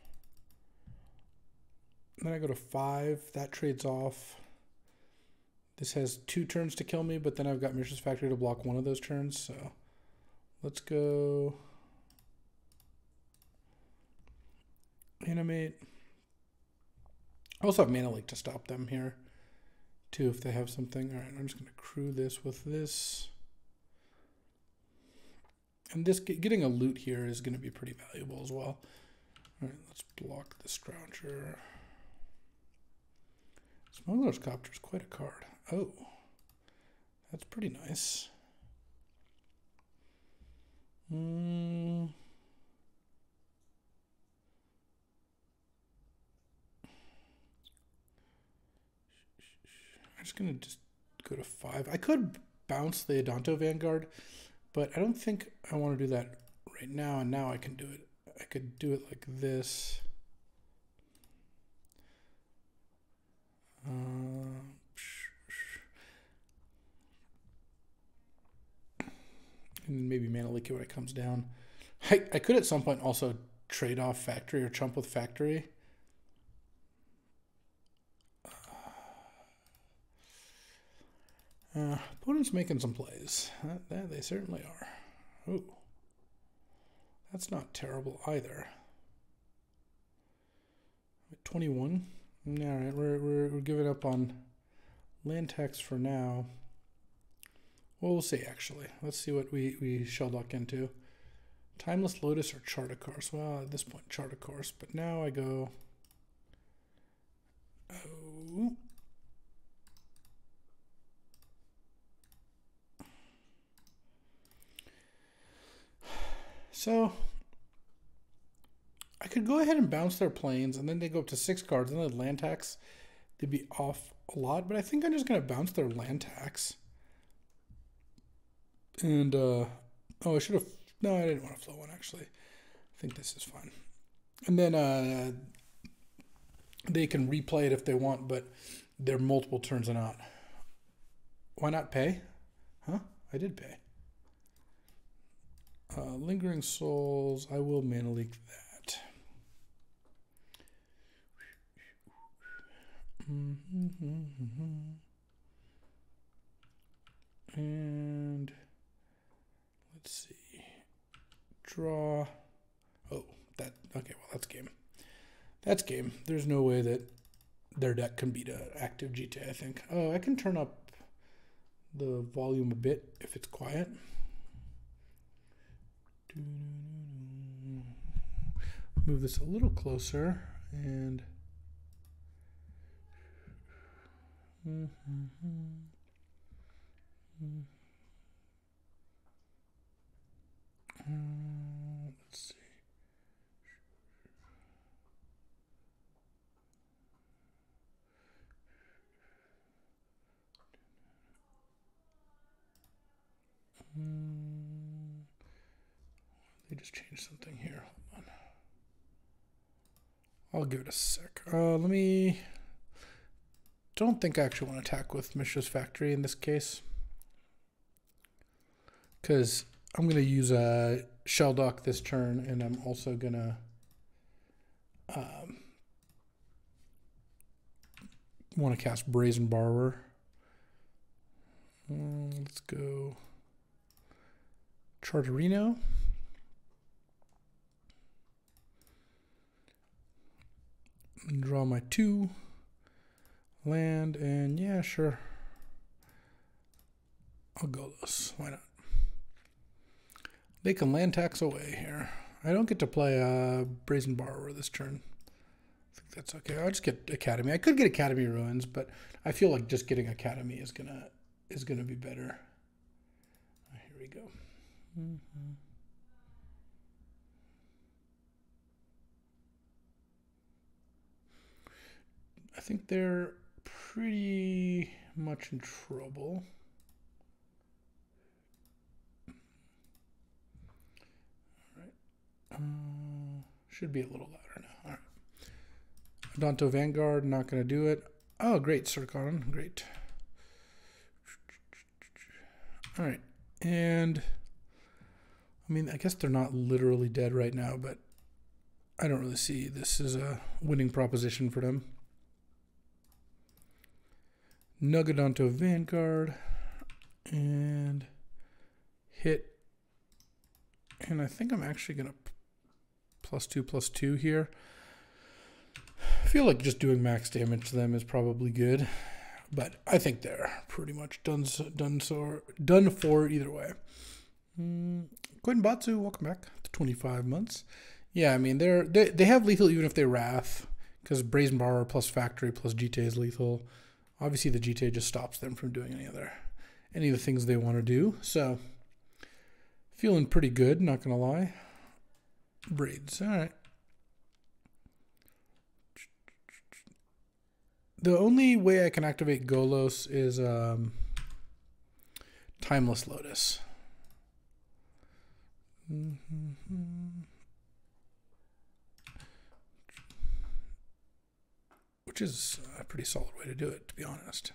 Then I go to five. That trades off. This has two turns to kill me, but then I've got Mishra's Factory to block one of those turns. So let's go animate. I also have Mana Leak to stop them here too if they have something. All right, I'm just going to crew this with this. And this getting a loot here is going to be pretty valuable as well. All right, let's block the Scrounger. Smuggler's Copter is quite a card. Oh, that's pretty nice. Mm. I'm just going to just go to five. I could bounce the Adanto Vanguard, but I don't think I want to do that right now, and now I can do it. I could do it like this. Uh, and maybe Mana Leak it when it comes down. I, I could at some point also trade off Factory or chump with Factory. Uh, opponent's making some plays. That, that they certainly are. Ooh. That's not terrible either. twenty-one. All right, we're, we're, we're giving up on land tax for now. Well, we'll see, actually. Let's see what we, we shell dock into. Timeless Lotus or Chart a Course? Well, at this point, Chart a Course. But now I go... Oh... So, I could go ahead and bounce their planes, and then they go up to six cards, and then the land tax, they'd be off a lot. But I think I'm just going to bounce their land tax. And, uh, oh, I should have, no, I didn't want to flow one, actually. I think this is fine. And then uh, they can replay it if they want, but they're multiple turns and not. Why not pay? Huh? I did pay. Uh, Lingering Souls, I will Mana Leak that. And let's see. Draw. Oh, that, okay, well, that's game. That's game. There's no way that their deck can beat an active G T A, I think. Oh, I can turn up the volume a bit if it's quiet. Move this a little closer and mm-hmm. Mm-hmm. Uh, let's see. Mm. They just changed something here. Hold on. I'll give it a sec. Uh, let me... Don't think I actually want to attack with Mishra's Factory in this case. Because I'm going to use a shell dock this turn, and I'm also going to um, want to cast Brazen Borrower. Um, let's go Charterino. And draw my two land, and yeah, sure. I'll go this. Why not? They can land tax away here. I don't get to play a Brazen Borrower this turn. I think that's okay. I'll just get Academy. I could get Academy Ruins, but I feel like just getting Academy is gonna is gonna be better. Here we go. Mm-hmm. I think they're pretty much in trouble. All right. Should be a little louder now. All right. Danto Vanguard, not going to do it. Oh, great, Circon, great. All right, and I mean, I guess they're not literally dead right now, but I don't really see this as a winning proposition for them. Nugadonto Vanguard and hit. And I think I'm actually going to plus two, plus two here. I feel like just doing max damage to them is probably good, but I think they're pretty much done, done, so, done for either way. Mm, Quentin Batsu, welcome back to twenty-five months. Yeah, I mean, they're, they, they have lethal even if they Wrath, because Brazen Borrower plus Factory plus G T A is lethal. Obviously, the G T A just stops them from doing any other, any of the things they want to do, so... Feeling pretty good, not gonna lie. Braids, all right. The only way I can activate Golos is um, Timeless Lotus. Mm-hmm. Which is a pretty solid way to do it, to be honest.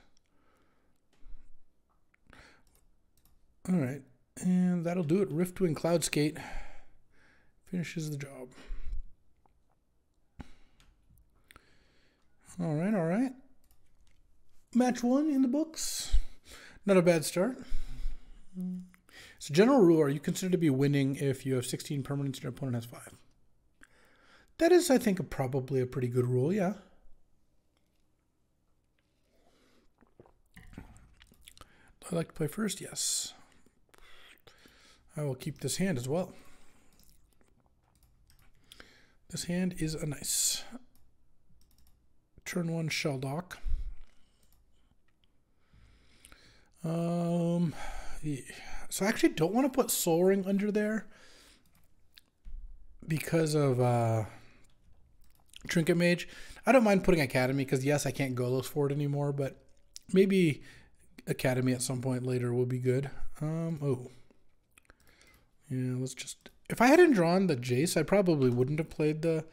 All right. And that'll do it. Riftwing Cloudskate finishes the job. All right, all right. Match one in the books. Not a bad start. So general rule, are you considered to be winning if you have sixteen permanents and your opponent has five? That is, I think, a, probably a pretty good rule, yeah. Do I like to play first? Yes. I will keep this hand as well. This hand is a nice turn one Shelldock. Um, yeah. So I actually don't want to put Soul Ring under there because of uh, Trinket Mage. I don't mind putting Academy because yes, I can't Golos for it anymore, but maybe Academy at some point later will be good. Um, oh. Yeah, let's just... If I hadn't drawn the Jace, I probably wouldn't have played the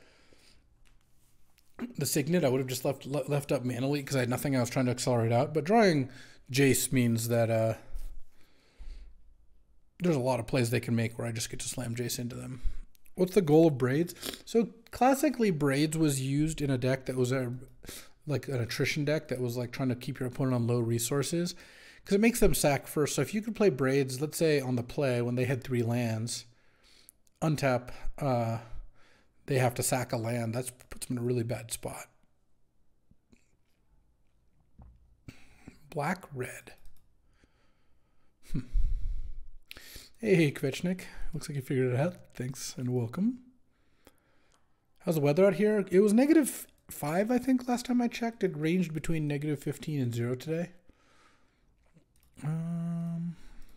the Signet. I would have just left left up Mana Leak because I had nothing I was trying to accelerate out. But drawing Jace means that uh, there's a lot of plays they can make where I just get to slam Jace into them. What's the goal of Braids? So classically, Braids was used in a deck that was a like an attrition deck that was like trying to keep your opponent on low resources. Because it makes them sack first. So if you could play Braids, let's say on the play, when they had three lands, untap, uh, they have to sack a land. That puts them in a really bad spot. Black, red. Hmm. Hey, Kvechnik. Looks like you figured it out. Thanks and welcome. How's the weather out here? It was negative five, I think, last time I checked. It ranged between negative fifteen and zero today. Um,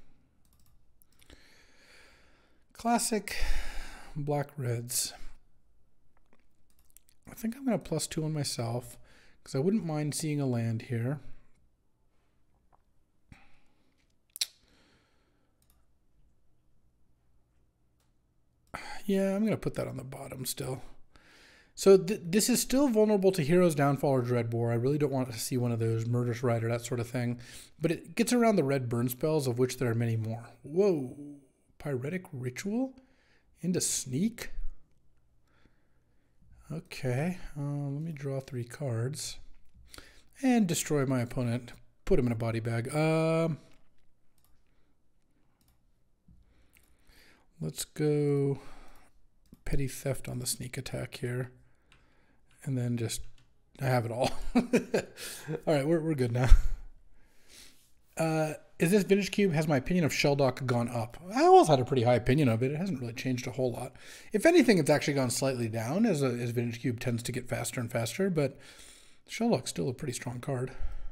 classic black reds. I think I'm going to plus two on myself because I wouldn't mind seeing a land here. Yeah, I'm going to put that on the bottom still. So th this is still vulnerable to Hero's Downfall or Dreadbore. I really don't want to see one of those, Murderous Rider, that sort of thing. But it gets around the red burn spells, of which there are many more. Whoa. Pyretic Ritual? Into Sneak? Okay. Uh, let me draw three cards. And destroy my opponent. Put him in a body bag. Um, let's go Petty Theft on the sneak attack here. And then just, I have it all. All right, we're, we're good now. Uh, is this Vintage Cube, has my opinion of Shelldock gone up? I always had a pretty high opinion of it. It hasn't really changed a whole lot. If anything, it's actually gone slightly down as, a, as Vintage Cube tends to get faster and faster, but Shelldock's still a pretty strong card.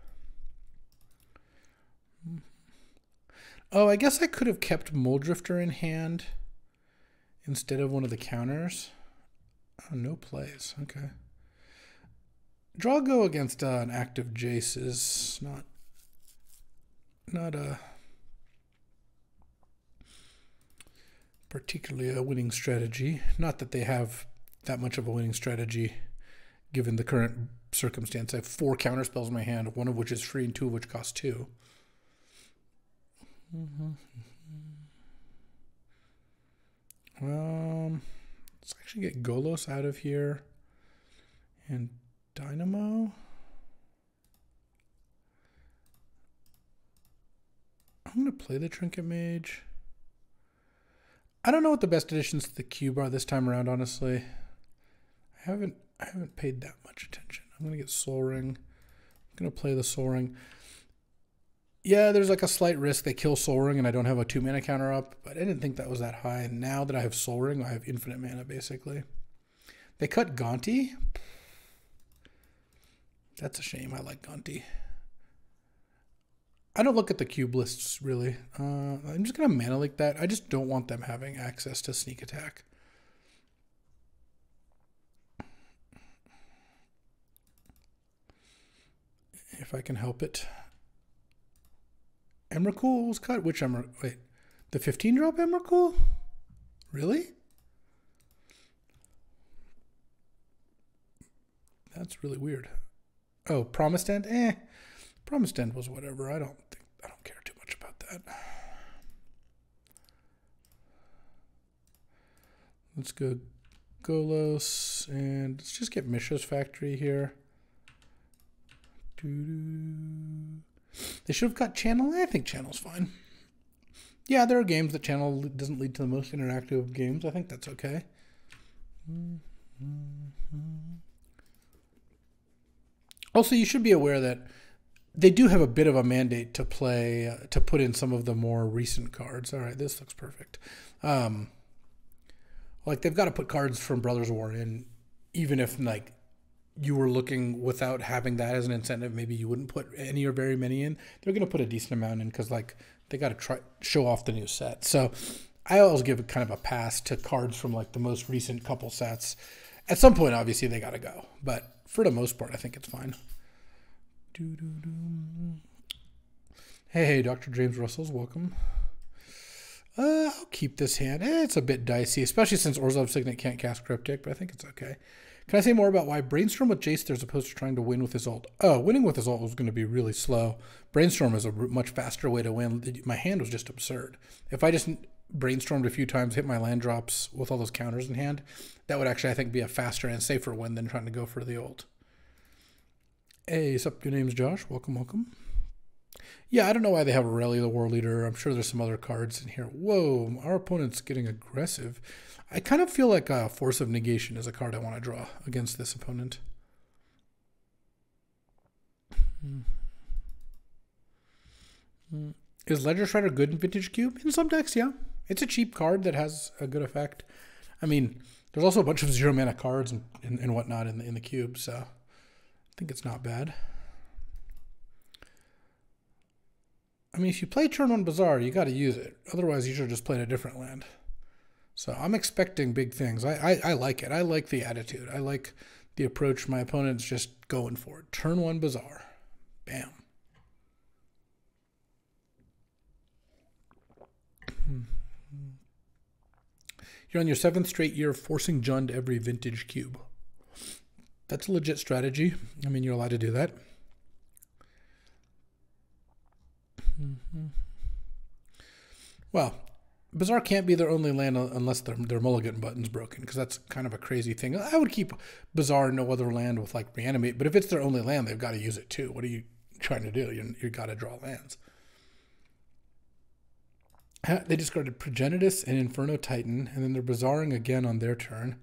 Oh, I guess I could have kept Muldrifter in hand instead of one of the counters. Oh, no plays. Okay. Draw go against uh, an active Jace is not not a particularly a winning strategy. Not that they have that much of a winning strategy given the current circumstance. I have four counter spells in my hand, one of which is free and two of which cost two. Mm-hmm. Um, let's actually get Golos out of here and Dynamo. I'm going to play the Trinket Mage. I don't know what the best additions to the cube are this time around, honestly. I haven't I haven't paid that much attention. I'm going to get Soul Ring. I'm going to play the Soul Ring. Yeah, there's like a slight risk they kill Soul Ring and I don't have a two mana counter up, but I didn't think that was that high. And now that I have Soul Ring, I have infinite mana basically. They cut Gonti. That's a shame. I like Gonti. I don't look at the cube lists really. Uh, I'm just going to mana leak that. I just don't want them having access to sneak attack. If I can help it. Emrakul was cut. Which Emrakul? Wait, the fifteen drop Emrakul? Really? That's really weird. Oh, Promised End? Eh. Promised End was whatever. I don't think I don't care too much about that. Let's go Golos and let's just get Mishra's Factory here. Doo-doo. They should have got Channel. I think Channel's fine. Yeah, there are games that Channel doesn't lead to the most interactive games. I think that's okay. Also, you should be aware that they do have a bit of a mandate to play, uh, to put in some of the more recent cards. All right, this looks perfect. Um, like, they've got to put cards from Brothers War in, even if, like, you were looking without having that as an incentive, maybe you wouldn't put any or very many in. They're going to put a decent amount in because, like, they got to try show off the new set. So I always give it kind of a pass to cards from, like, the most recent couple sets. At some point, obviously, they got to go. But for the most part, I think it's fine. Doo-doo-doo. Hey, hey, Doctor James Russell's welcome. Uh, I'll keep this hand. Eh, it's a bit dicey, especially since Orzhov Signet can't cast Cryptic, but I think it's okay. Can I say more about why Brainstorm with Jace as opposed to trying to win with his ult? Oh, winning with his ult was going to be really slow. Brainstorm is a much faster way to win. My hand was just absurd. If I just brainstormed a few times, hit my land drops with all those counters in hand, that would actually, I think, be a faster and safer win than trying to go for the ult. Hey, sup, your name's Josh. Welcome, welcome. Yeah, I don't know why they have Aurelia, the War Leader. I'm sure there's some other cards in here. Whoa, our opponent's getting aggressive. I kind of feel like a Force of Negation is a card I want to draw against this opponent. Is Ledger Shredder good in Vintage Cube? In some decks, yeah. It's a cheap card that has a good effect. I mean, there's also a bunch of zero mana cards and, and, and whatnot in the, in the cube, so I think it's not bad. I mean, if you play turn one Bazaar, you got to use it. Otherwise, you should have just played a different land. So I'm expecting big things. I, I, I like it. I like the attitude. I like the approach my opponent's just going for it. Turn one Bazaar. Bam. You're on your seventh straight year of forcing Jund every Vintage Cube. That's a legit strategy. I mean, you're allowed to do that. Mm-hmm. Well, Bazaar can't be their only land unless their, their mulligan button's broken, because that's kind of a crazy thing. I would keep Bazaar no other land with, like, Reanimate, but if it's their only land, they've got to use it too. What are you trying to do? You you got to draw lands. They discarded Progenitus and Inferno Titan, and then they're Bazaaring again on their turn.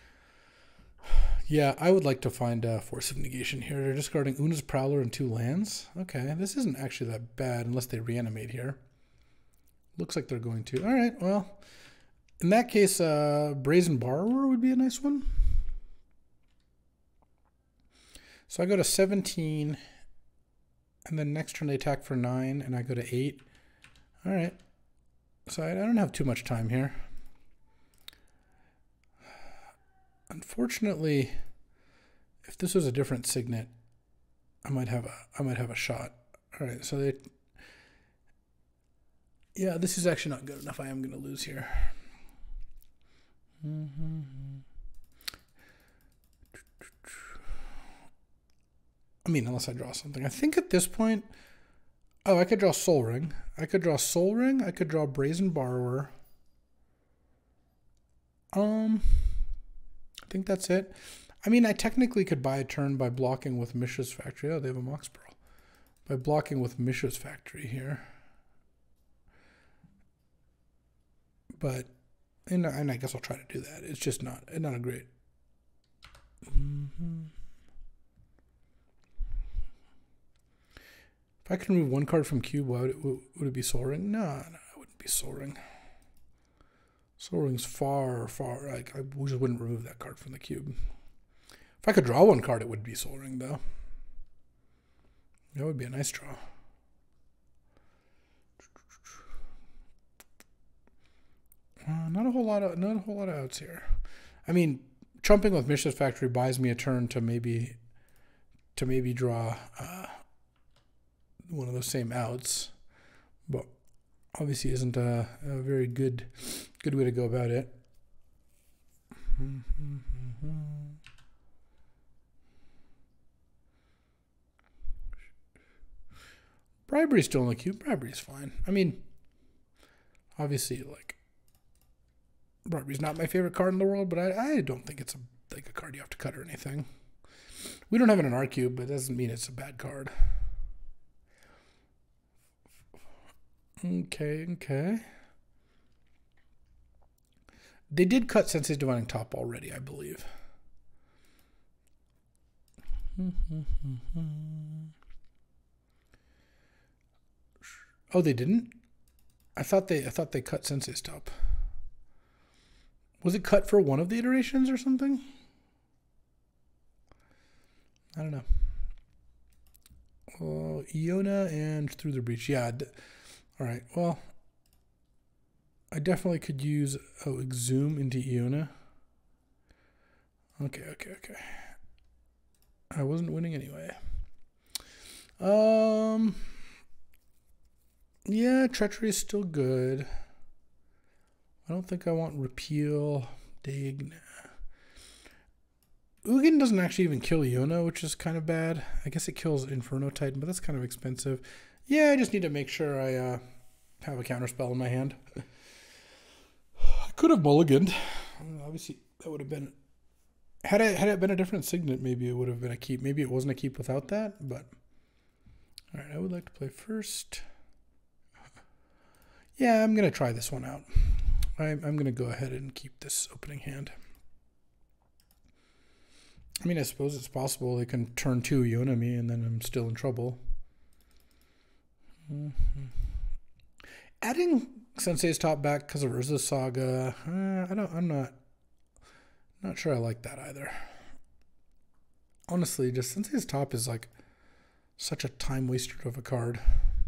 Yeah, I would like to find a Force of Negation here. They're discarding Una's Prowler and two lands. Okay, this isn't actually that bad unless they reanimate here. Looks like they're going to. All right, well, in that case, uh, Brazen Borrower would be a nice one. So I go to seventeen, and then next turn they attack for nine, and I go to eight. All right. So I don't have too much time here. Unfortunately, if this was a different Signet, I might have a I might have a shot. All right, so they yeah, this is actually not good enough. I am going to lose here. Mm-hmm. I mean, unless I draw something. I think at this point, oh, I could draw Soul Ring. I could draw Soul Ring. I could draw Brazen Borrower. Um, I think that's it. I mean, I technically could buy a turn by blocking with Mishra's Factory. Oh, they have a Mox Pearl. By blocking with Mishra's Factory here. But, and, and I guess I'll try to do that. It's just not, not a great. Mm-hmm. If I can remove one card from cube, why would it, would it be Soul Ring? No, no, it wouldn't be Soul Ring. Soul Ring's far, far, like, I just wouldn't remove that card from the cube. If I could draw one card, it would be Soul Ring, though. That would be a nice draw. Uh, not a whole lot of, not a whole lot of outs here. I mean, trumping with Mishra's Factory buys me a turn to maybe, to maybe draw uh, one of those same outs, but obviously isn't a, a very good, good way to go about it. Bribery's still in the cube. Bribery's fine. I mean, obviously, like, Bribery's not my favorite card in the world, but I, I don't think it's a, like a card you have to cut or anything. We don't have it in our cube, but it doesn't mean it's a bad card. Okay, okay. They did cut Sensei's Divining Top already, I believe. Oh, they didn't? I thought they I thought they cut Sensei's Top. Was it cut for one of the iterations or something? I don't know. Oh, Iona and Through the Breach. Yeah. All right. Well, I definitely could use oh, Exhume into Iona. Okay, okay, okay. I wasn't winning anyway. Um. Yeah, Treachery is still good. I don't think I want Repeal, Dig. Ugin doesn't actually even kill Iona, which is kind of bad. I guess it kills Inferno Titan, but that's kind of expensive. Yeah, I just need to make sure I uh, have a counterspell in my hand. I could have mulliganed. Obviously, that would have been... Had it, had it been a different signet, maybe it would have been a keep. Maybe it wasn't a keep without that, but... All right, I would like to play first. Yeah, I'm going to try this one out. I'm, I'm going to go ahead and keep this opening hand. I mean, I suppose it's possible they can turn two Iona me and then I'm still in trouble. Mm-hmm. Adding Sensei's Top back because of Urza's Saga, uh, I don't, I'm not, not sure I like that either. Honestly, just Sensei's Top is like such a time waster of a card.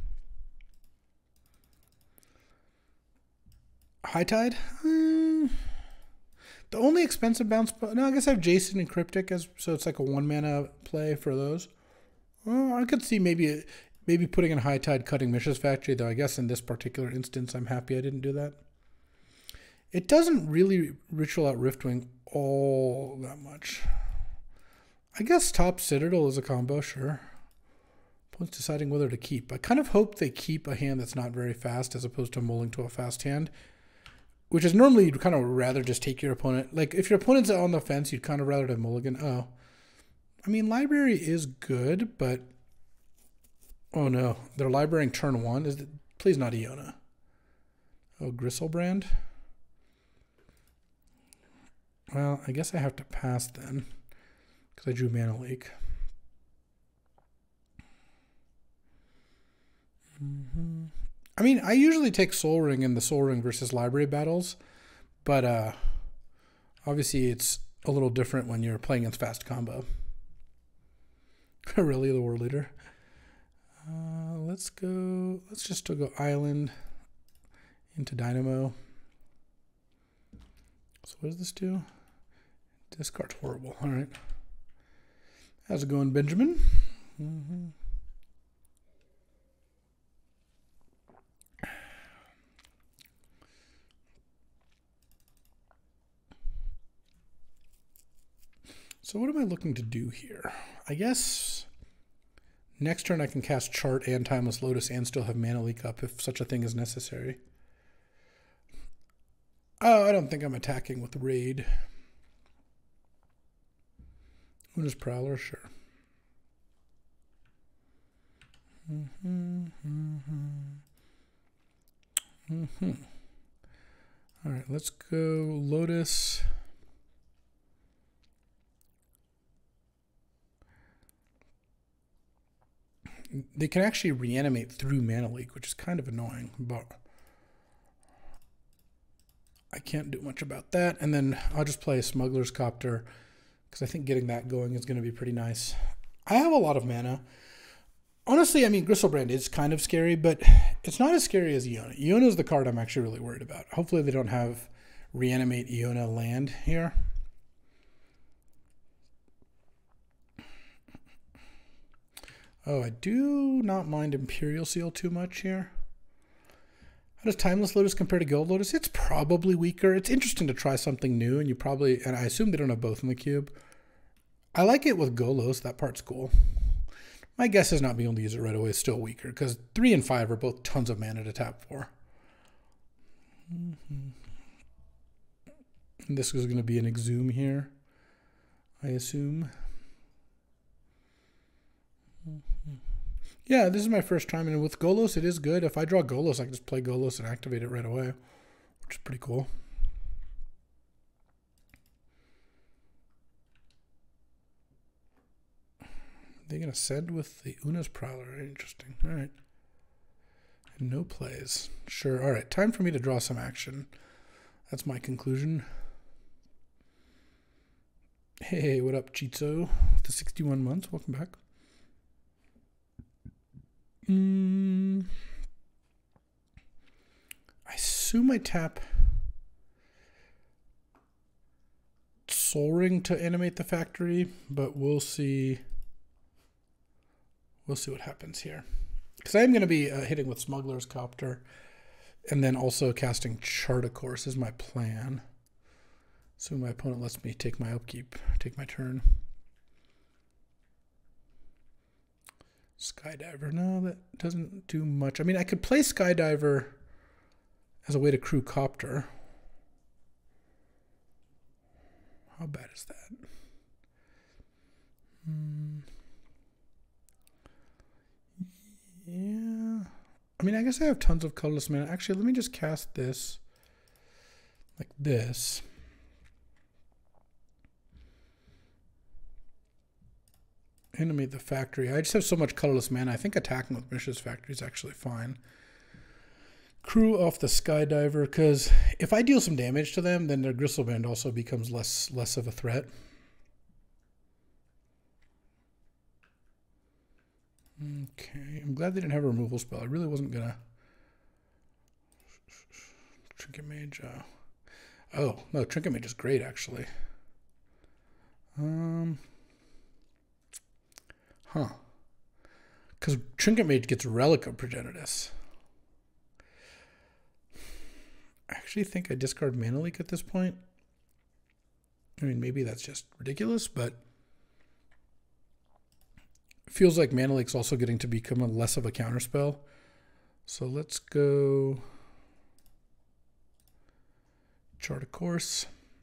High Tide? Uh, the only expensive bounce... No, I guess I have Jason and Cryptic, as so it's like a one-mana play for those. Well, I could see maybe maybe putting in High Tide, cutting Mishra's Factory, though I guess in this particular instance, I'm happy I didn't do that. It doesn't really Ritual out Riftwing all that much. I guess Top Citadel is a combo, sure. Opponent's deciding whether to keep. I kind of hope they keep a hand that's not very fast as opposed to mulling to a fast hand. Which is normally you'd kind of rather just take your opponent. Like, if your opponent's on the fence, you'd kind of rather to mulligan. Oh. I mean, Library is good, but... Oh, no. They're librarying turn one. Is it? Please not Iona. Oh, Gristlebrand? Well, I guess I have to pass then. Because I drew Mana Leak. Mm-hmm. I mean, I usually take Soul Ring in the Soul Ring versus Library battles, but uh, obviously it's a little different when you're playing against fast combo. Really, the War Leader. Uh, let's go, let's just still go Island into Dynamo. So what does this do? Discard's horrible. All right. How's it going, Benjamin? Mm-hmm. So what am I looking to do here? I guess Next turn I can cast Chart and Timeless Lotus and still have Mana Leak up if such a thing is necessary. Oh, I don't think I'm attacking with Raid. Una's Prowler, sure. Mm-hmm, mm-hmm. Mm-hmm. All right, let's go Lotus. They can actually reanimate through Mana Leak, which is kind of annoying, but I can't do much about that. And then I'll just play a Smuggler's Copter because I think getting that going is going to be pretty nice. I have a lot of mana. Honestly, I mean, Gristlebrand is kind of scary, but it's not as scary as Iona. Iona is the card I'm actually really worried about. Hopefully they don't have reanimate Iona land here. Oh, I do not mind Imperial Seal too much here. How does Timeless Lotus compare to Gold Lotus? It's probably weaker. It's interesting to try something new, and you probably, and I assume they don't have both in the cube. I like it with Golos. That part's cool. My guess is not being able to use it right away is still weaker, because three and five are both tons of mana to tap for. Mm-hmm. And this is going to be an Exhume here, I assume. Mm-hmm. Yeah, this is my first time, and with Golos, it is good. If I draw Golos, I can just play Golos and activate it right away, which is pretty cool. They're going to send with the Una's Prowler. Interesting. All right. And no plays. Sure. All right. Time for me to draw some action. That's my conclusion. Hey, what up, Chizo? The sixty-one months. Welcome back. Mm. I assume I tap Soul Ring to animate the factory, but we'll see. We'll see what happens here. Because I am going to be uh, hitting with Smuggler's Copter and then also casting Chart, of course, is my plan. So my opponent lets me take my upkeep, take my turn. Skydiver. No, that doesn't do much. I mean, I could play Skydiver as a way to crew Copter. How bad is that? Hmm. Yeah, I mean, I guess I have tons of colorless mana. Actually, let me just cast this like this. Animate the factory. I just have so much colorless mana. I think attacking with Mishra's Factory is actually fine. Crew off the Skydiver, because if I deal some damage to them, then their Gristleband also becomes less less of a threat. Okay, I'm glad they didn't have a removal spell. I really wasn't gonna. Trinket Mage. Uh... Oh no, Trinket Mage is great actually. Um. Huh. Because Trinket Mage gets Relic of Progenitus. I actually think I discard Mana Leak at this point. I mean, maybe that's just ridiculous, but feels like Mana Leak's also getting to become a less of a counterspell. So let's go Chart a Course.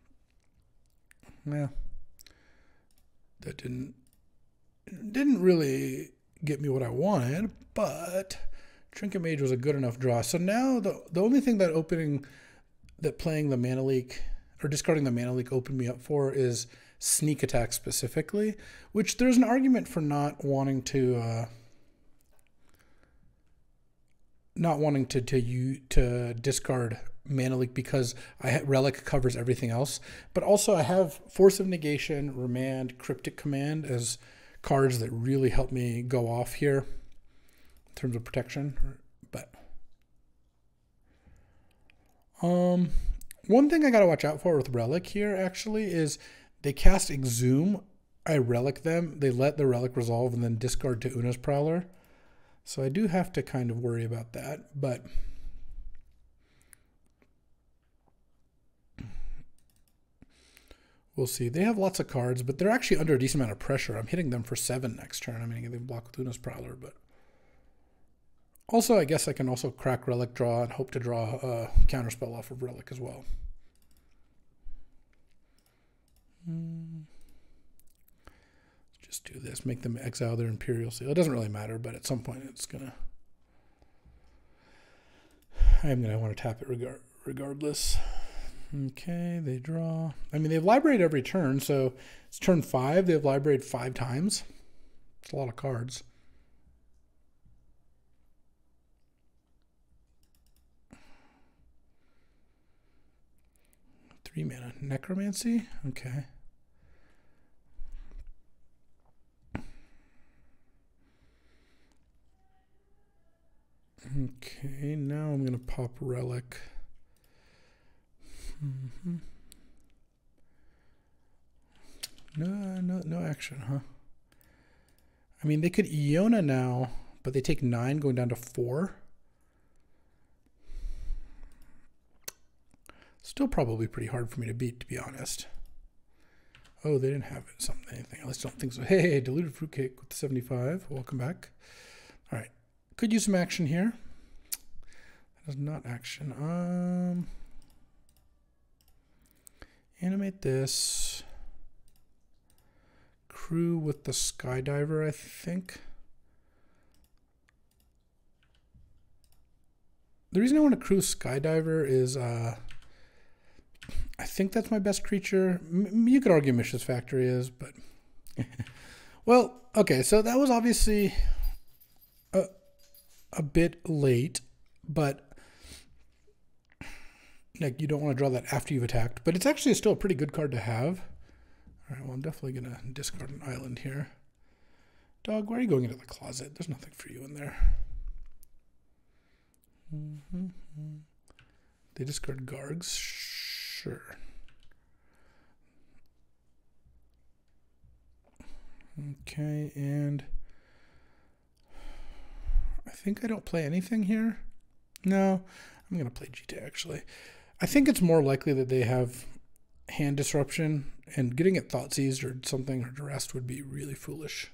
Yeah. That didn't didn't really get me what I wanted, but Trinket Mage was a good enough draw. So now the the only thing that opening that playing the Mana Leak or discarding the Mana Leak opened me up for is Sneak Attack specifically, which there's an argument for not wanting to uh, not wanting to to you to discard Mana Leak because I ha Relic covers everything else, but also I have Force of Negation, Remand, Cryptic Command as cards that really help me go off here in terms of protection. But um, one thing I gotta watch out for with Relic here actually is they cast Exhume, I Relic them, they let the Relic resolve and then discard to Una's Prowler. So I do have to kind of worry about that, but We'll see. They have lots of cards, but they're actually under a decent amount of pressure. I'm hitting them for seven next turn. I mean, they can block with Luna's Prowler, but also, I guess I can also crack Relic draw and hope to draw a counterspell off of Relic as well. Hmm. Just do this. Make them exile their Imperial Seal. It doesn't really matter, but at some point it's gonna. I'm gonna want to tap it regard regardless. Okay, they draw. I mean, they've librated every turn, so it's turn five. They've librated five times. It's a lot of cards. Three mana. Necromancy? Okay. Okay, now I'm going to pop Relic. Mm-hmm. No, no, no action, huh? I mean, they could Iona now, but they take nine, going down to four. Still probably pretty hard for me to beat, to be honest. Oh, they didn't have it, something, anything. I just don't think so. Hey, Diluted Fruitcake with the seventy-five. Welcome back. All right, could use some action here. That is not action. Um, animate this. Crew with the Skydiver, I think. The reason I want to crew Skydiver is uh, I think that's my best creature. M you could argue Mishra's Factory is, but well, okay. So that was obviously a, a bit late, but like you don't want to draw that after you've attacked. But it's actually still a pretty good card to have. All right, well, I'm definitely gonna discard an island here. Dog, why are you going into the closet? There's nothing for you in there. Mm-hmm. They discard Gargs? Sure. Okay, and I think I don't play anything here. No, I'm going to play G T actually. I think it's more likely that they have hand disruption, and getting it thought seized or something or duressed would be really foolish.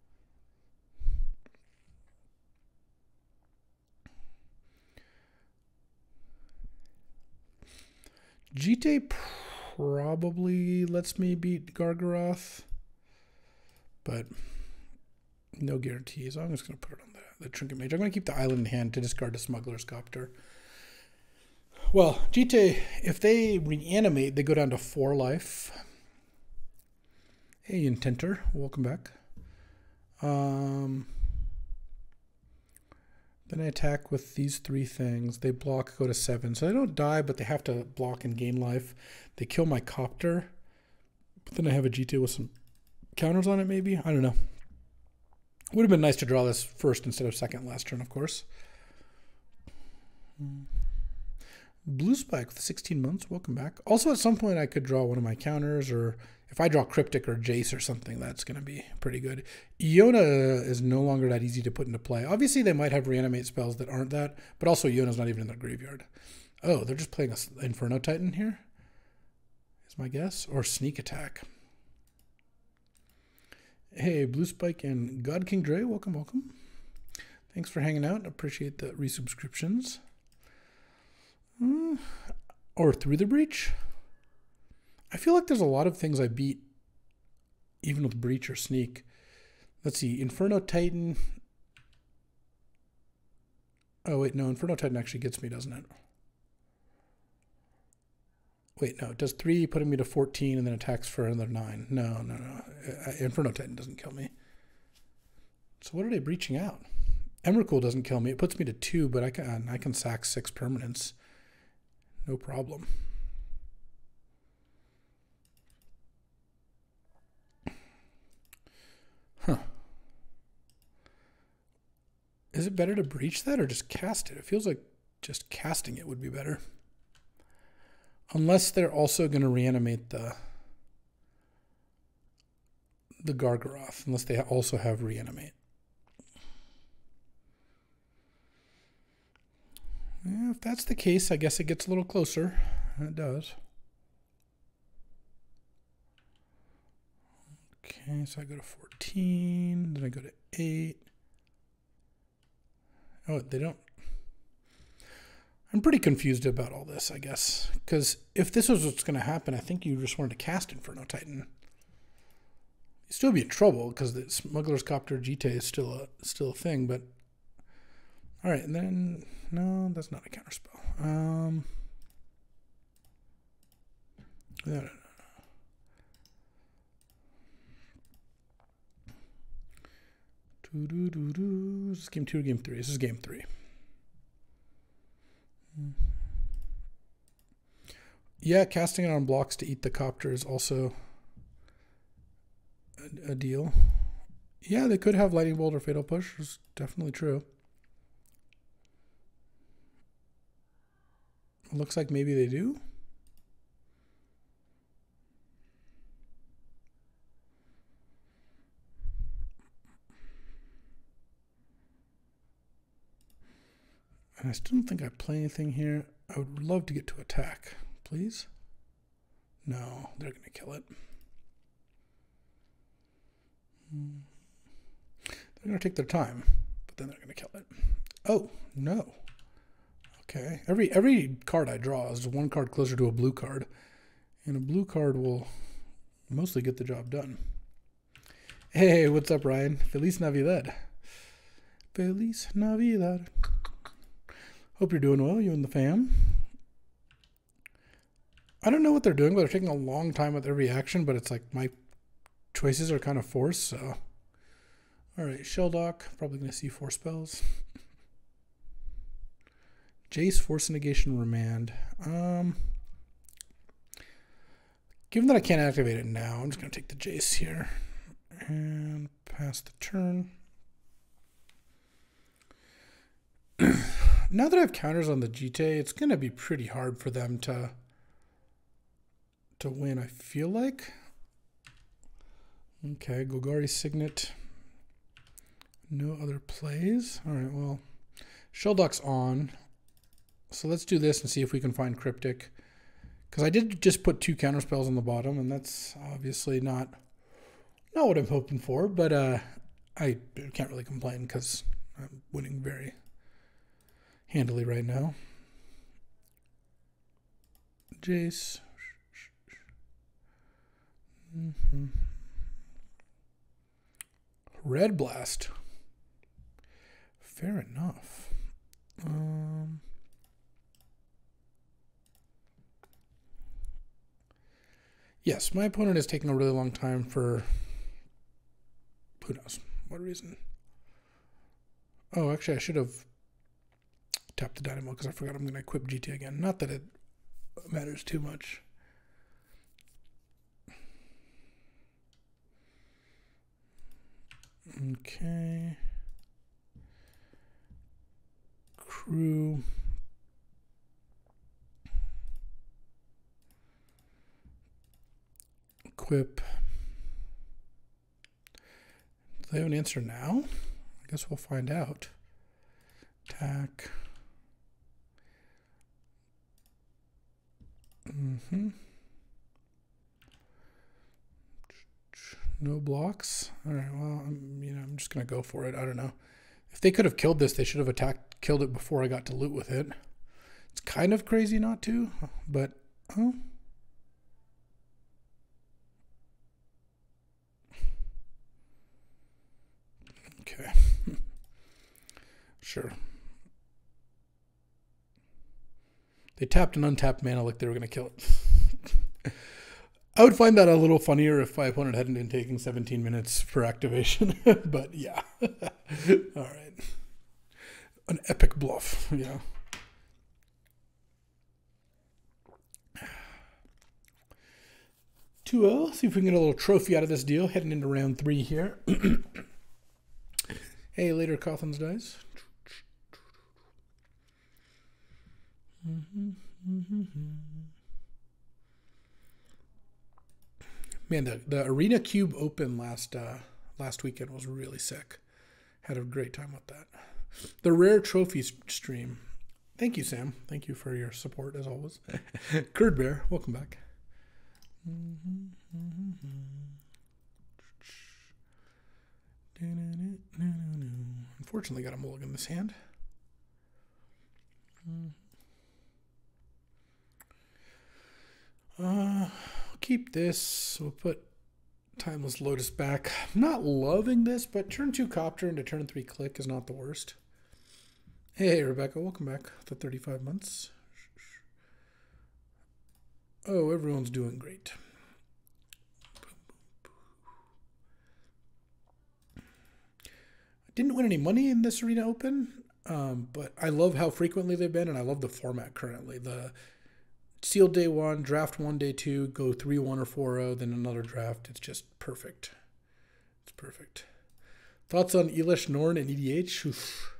G T probably lets me beat Gargaroth, but no guarantees. I'm just going to put it on the, the Trinket Mage. I'm going to keep the island in hand to discard the Smuggler's Copter. Well, G T, if they reanimate, they go down to four life. Hey, Intenter, welcome back. Um, then I attack with these three things. They block, go to seven. So they don't die, but they have to block and gain life. They kill my Copter. But then I have a G T with some counters on it, maybe? I don't know. Would have been nice to draw this first instead of second last turn, of course. Blue Spike with sixteen months. Welcome back. Also, at some point, I could draw one of my counters, or if I draw Cryptic or Jace or something, that's going to be pretty good. Iona is no longer that easy to put into play. Obviously, they might have reanimate spells that aren't that, but also Iona's not even in their graveyard. Oh, they're just playing a Inferno Titan here, is my guess, or Sneak Attack. Hey, Blue Spike and God King Dre, welcome, welcome. Thanks for hanging out. Appreciate the resubscriptions. Mm, or Through the Breach. I feel like there's a lot of things I beat even with Breach or Sneak. Let's see, Inferno Titan. Oh, wait, no, Inferno Titan actually gets me, doesn't it? Wait, no, it does three, putting me to fourteen, and then attacks for another nine. No, no, no. Inferno Titan doesn't kill me. So what are they breaching out? Emrakul doesn't kill me. It puts me to two, but I can, I can sack six permanents. No problem. Huh. Is it better to breach that or just cast it? It feels like just casting it would be better. Unless they're also going to reanimate the the Gargaroth. Unless they also have reanimate. Yeah, if that's the case, I guess it gets a little closer. It does. Okay, so I go to fourteen, then I go to eight. Oh, they don't. I'm pretty confused about all this, I guess, because if this was what's going to happen, I think you just wanted to cast Inferno Titan. You'd still be in trouble because the Smuggler's Copter G T A is still a still a thing, but all right, and then no, that's not a counterspell. Um, no, no, no. Doo, doo, doo, doo. Is this game two or game three? This is game three. Yeah, casting it on blocks to eat the copter is also a, a deal. Yeah, they could have Lightning Bolt or Fatal Push. It's definitely true. It looks like maybe they do. And I still don't think I play anything here. I would love to get to attack, please. No, they're going to kill it. They're going to take their time, but then they're going to kill it. Oh, no. Okay. Every every card I draw is one card closer to a blue card, and a blue card will mostly get the job done. Hey, what's up, Ryan? Feliz Navidad. Feliz Navidad. Hope you're doing well, you and the fam. I don't know what they're doing, but they're taking a long time with every action, but it's like my choices are kind of forced, so. All right, Shelldock, probably going to see four spells. Jace, Force Negation, Remand. Um, given that I can't activate it now, I'm just going to take the Jace here and pass the turn. Now that I have counters on the G T A, it's going to be pretty hard for them to to win, I feel like. Okay, Golgari Signet. No other plays. All right, well, Shelldock's on. So let's do this and see if we can find Cryptic. Because I did just put two counter spells on the bottom, and that's obviously not, not what I'm hoping for. But uh, I can't really complain because I'm winning very handily right now. Jace. Mm-hmm. Red Blast. Fair enough. Um, yes, my opponent is taking a really long time for who knows what reason. Oh, actually, I should have tapped the Dynamo because I forgot I'm going to equip G T again. Not that it matters too much. Okay. Crew. Equip. Do they have an answer now? I guess we'll find out. Attack. Mm-hmm. No blocks. All right. Well, I'm, you know, I'm just gonna go for it. I don't know. If they could have killed this, they should have attacked, killed it before I got to loot with it. It's kind of crazy not to, but oh. Okay. Sure. They tapped and untapped mana like they were gonna kill it. I would find that a little funnier if my opponent hadn't been taking seventeen minutes for activation, but yeah. All right. An epic bluff, yeah. two oh, see if we can get a little trophy out of this deal, heading into round three here. Hey, later Cawthon's dice. Mm-hmm, mm-hmm. Man, the, the Arena Cube Open last uh, last weekend was really sick. Had a great time with that. The Rare Trophies stream. Thank you, Sam. Thank you for your support, as always. Curd Bear, welcome back. Mm-hmm, mm-hmm. Unfortunately, got a mulligan this hand. Uh, keep this. We'll put Timeless Lotus back. I'm not loving this, but turn two Copter into turn three Click is not the worst. Hey, Rebecca, welcome back for thirty-five months. Oh, everyone's doing great. I didn't win any money in this Arena Open, um, but I love how frequently they've been, and I love the format currently. The sealed day one, draft one, day two, go three one or four oh, then another draft. It's just perfect. It's perfect. Thoughts on Elish, Norn, and E D H? Oof.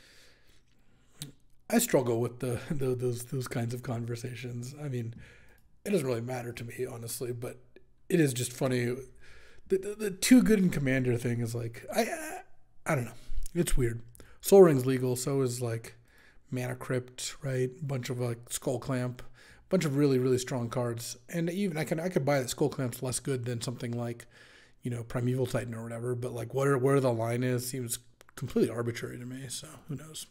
I struggle with the, the those those kinds of conversations. I mean, it doesn't really matter to me, honestly, but it is just funny. The, the, the too good in Commander thing is like, I, I I don't know. It's weird. Soul Ring's legal, so is like Mana Crypt, right? A bunch of like Skull Clamp, a bunch of really, really strong cards. And even I can I could buy that Skull Clamp's less good than something like, you know, Primeval Titan or whatever, but like what are, where the line is seems completely arbitrary to me, so who knows.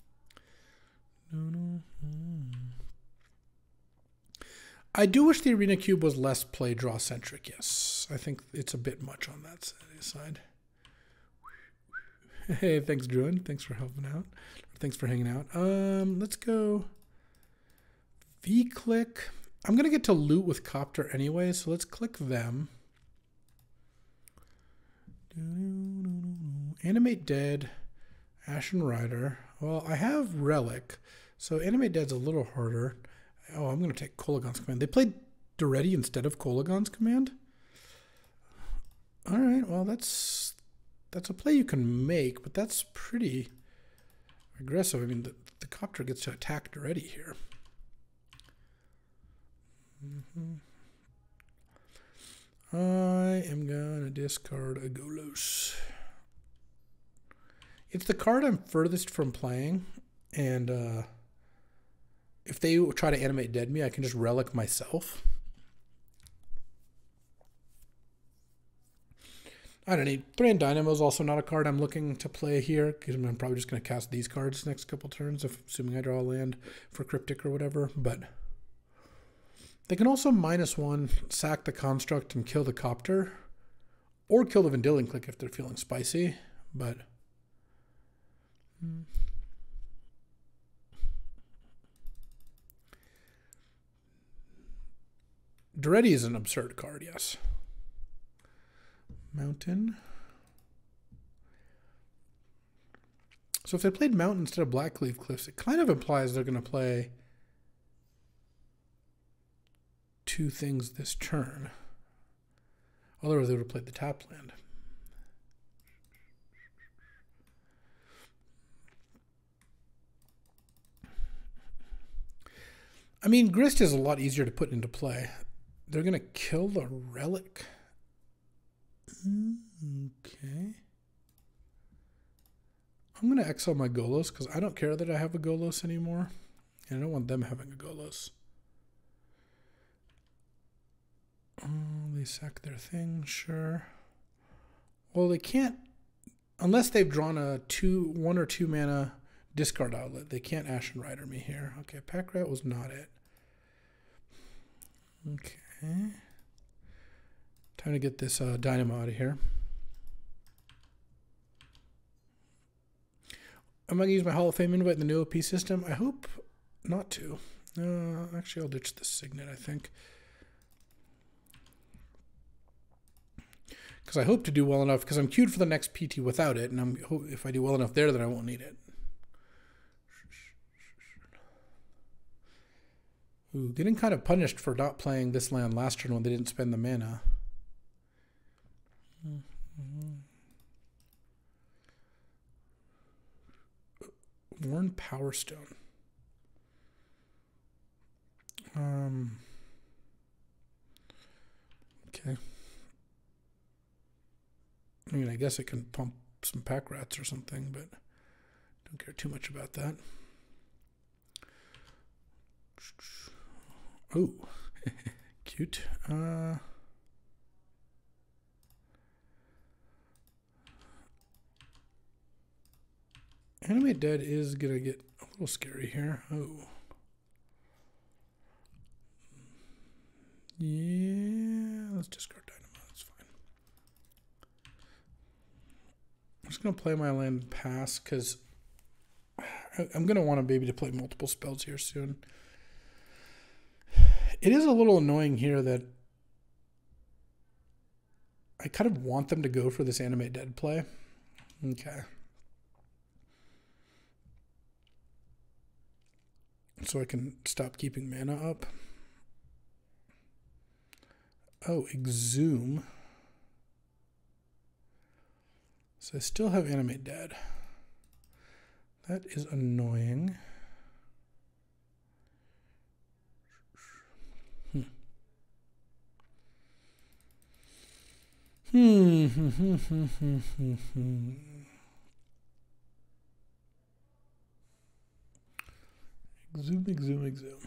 I do wish the Arena Cube was less play draw centric, yes. I think it's a bit much on that side. Hey, thanks, Druin. Thanks for helping out. Thanks for hanging out. Um, let's go V-click. I'm going to get to loot with Copter anyway, so let's click them. Animate Dead, Ashen Rider. Well, I have Relic, so Animate Dead's a little harder. Oh, I'm going to take Kolagon's Command. They played Duretti instead of Kolagon's Command? All right, well, that's that's a play you can make, but that's pretty aggressive. I mean, the, the Copter gets to attack Duretti here. Mm-hmm. I am going to discard a Golos. It's the card I'm furthest from playing, and uh, if they try to animate dead me, I can just Relic myself. I don't need. Thran Dynamo is also not a card I'm looking to play here, because I'm probably just going to cast these cards next couple turns, if, assuming I draw a land for Cryptic or whatever. But they can also minus one, sack the Construct and kill the Copter, or kill the Vendilion Click if they're feeling spicy. But hmm. Duretti is an absurd card, yes. Mountain. So if they played Mountain instead of Blackleaf Cliffs, it kind of implies they're going to play two things this turn. Otherwise, they would have played the tap land. I mean, Grist is a lot easier to put into play. They're going to kill the Relic. Okay. I'm going to exile my Golos because I don't care that I have a Golos anymore. And I don't want them having a Golos. Oh, they sack their thing, sure. Well, they can't, unless they've drawn a two, one or two mana discard outlet. They can't Ashen Rider me here. Okay, Pack Rat was not it. Okay. Time to get this uh, Dynamo out of here. I'm going to use my Hall of Fame invite in the new O P system. I hope not to. Uh, actually, I'll ditch the Signet, I think. Because I hope to do well enough, because I'm queued for the next P T without it, and I'm, if I do well enough there, then I won't need it. Ooh, getting kind of punished for not playing this land last turn when they didn't spend the mana. Mm-hmm. Worn Power Stone. Um. Okay. I mean, I guess it can pump some Pack Rats or something, but don't care too much about that. Oh, cute. Uh, Animate Dead is going to get a little scary here. Oh. Yeah, let's discard Dynamo. That's fine. I'm just going to play my land and pass because I'm going to want to maybe to play multiple spells here soon. It is a little annoying here that I kind of want them to go for this Animate Dead play. Okay. So I can stop keeping mana up. Oh, Exhume. So I still have Animate Dead. That is annoying. Hmm. Hmm. Hmm. Hmm. Hmm. Hmm. Hmm. Exhume, exhume, exhume.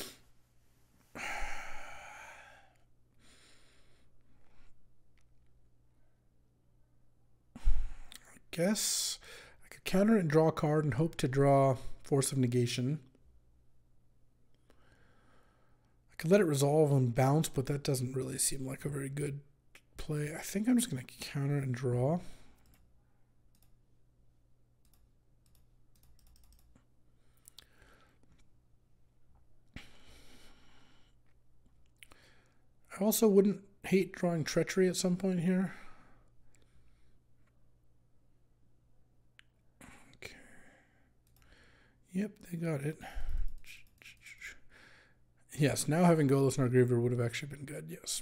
I guess I could counter it and draw a card and hope to draw Force of Negation. I could let it resolve and bounce, but that doesn't really seem like a very good play. I think I'm just going to counter and draw. I also wouldn't hate drawing Treachery at some point here. Okay. Yep, they got it. Yes, now having Golos in our graveyard would have actually been good, yes.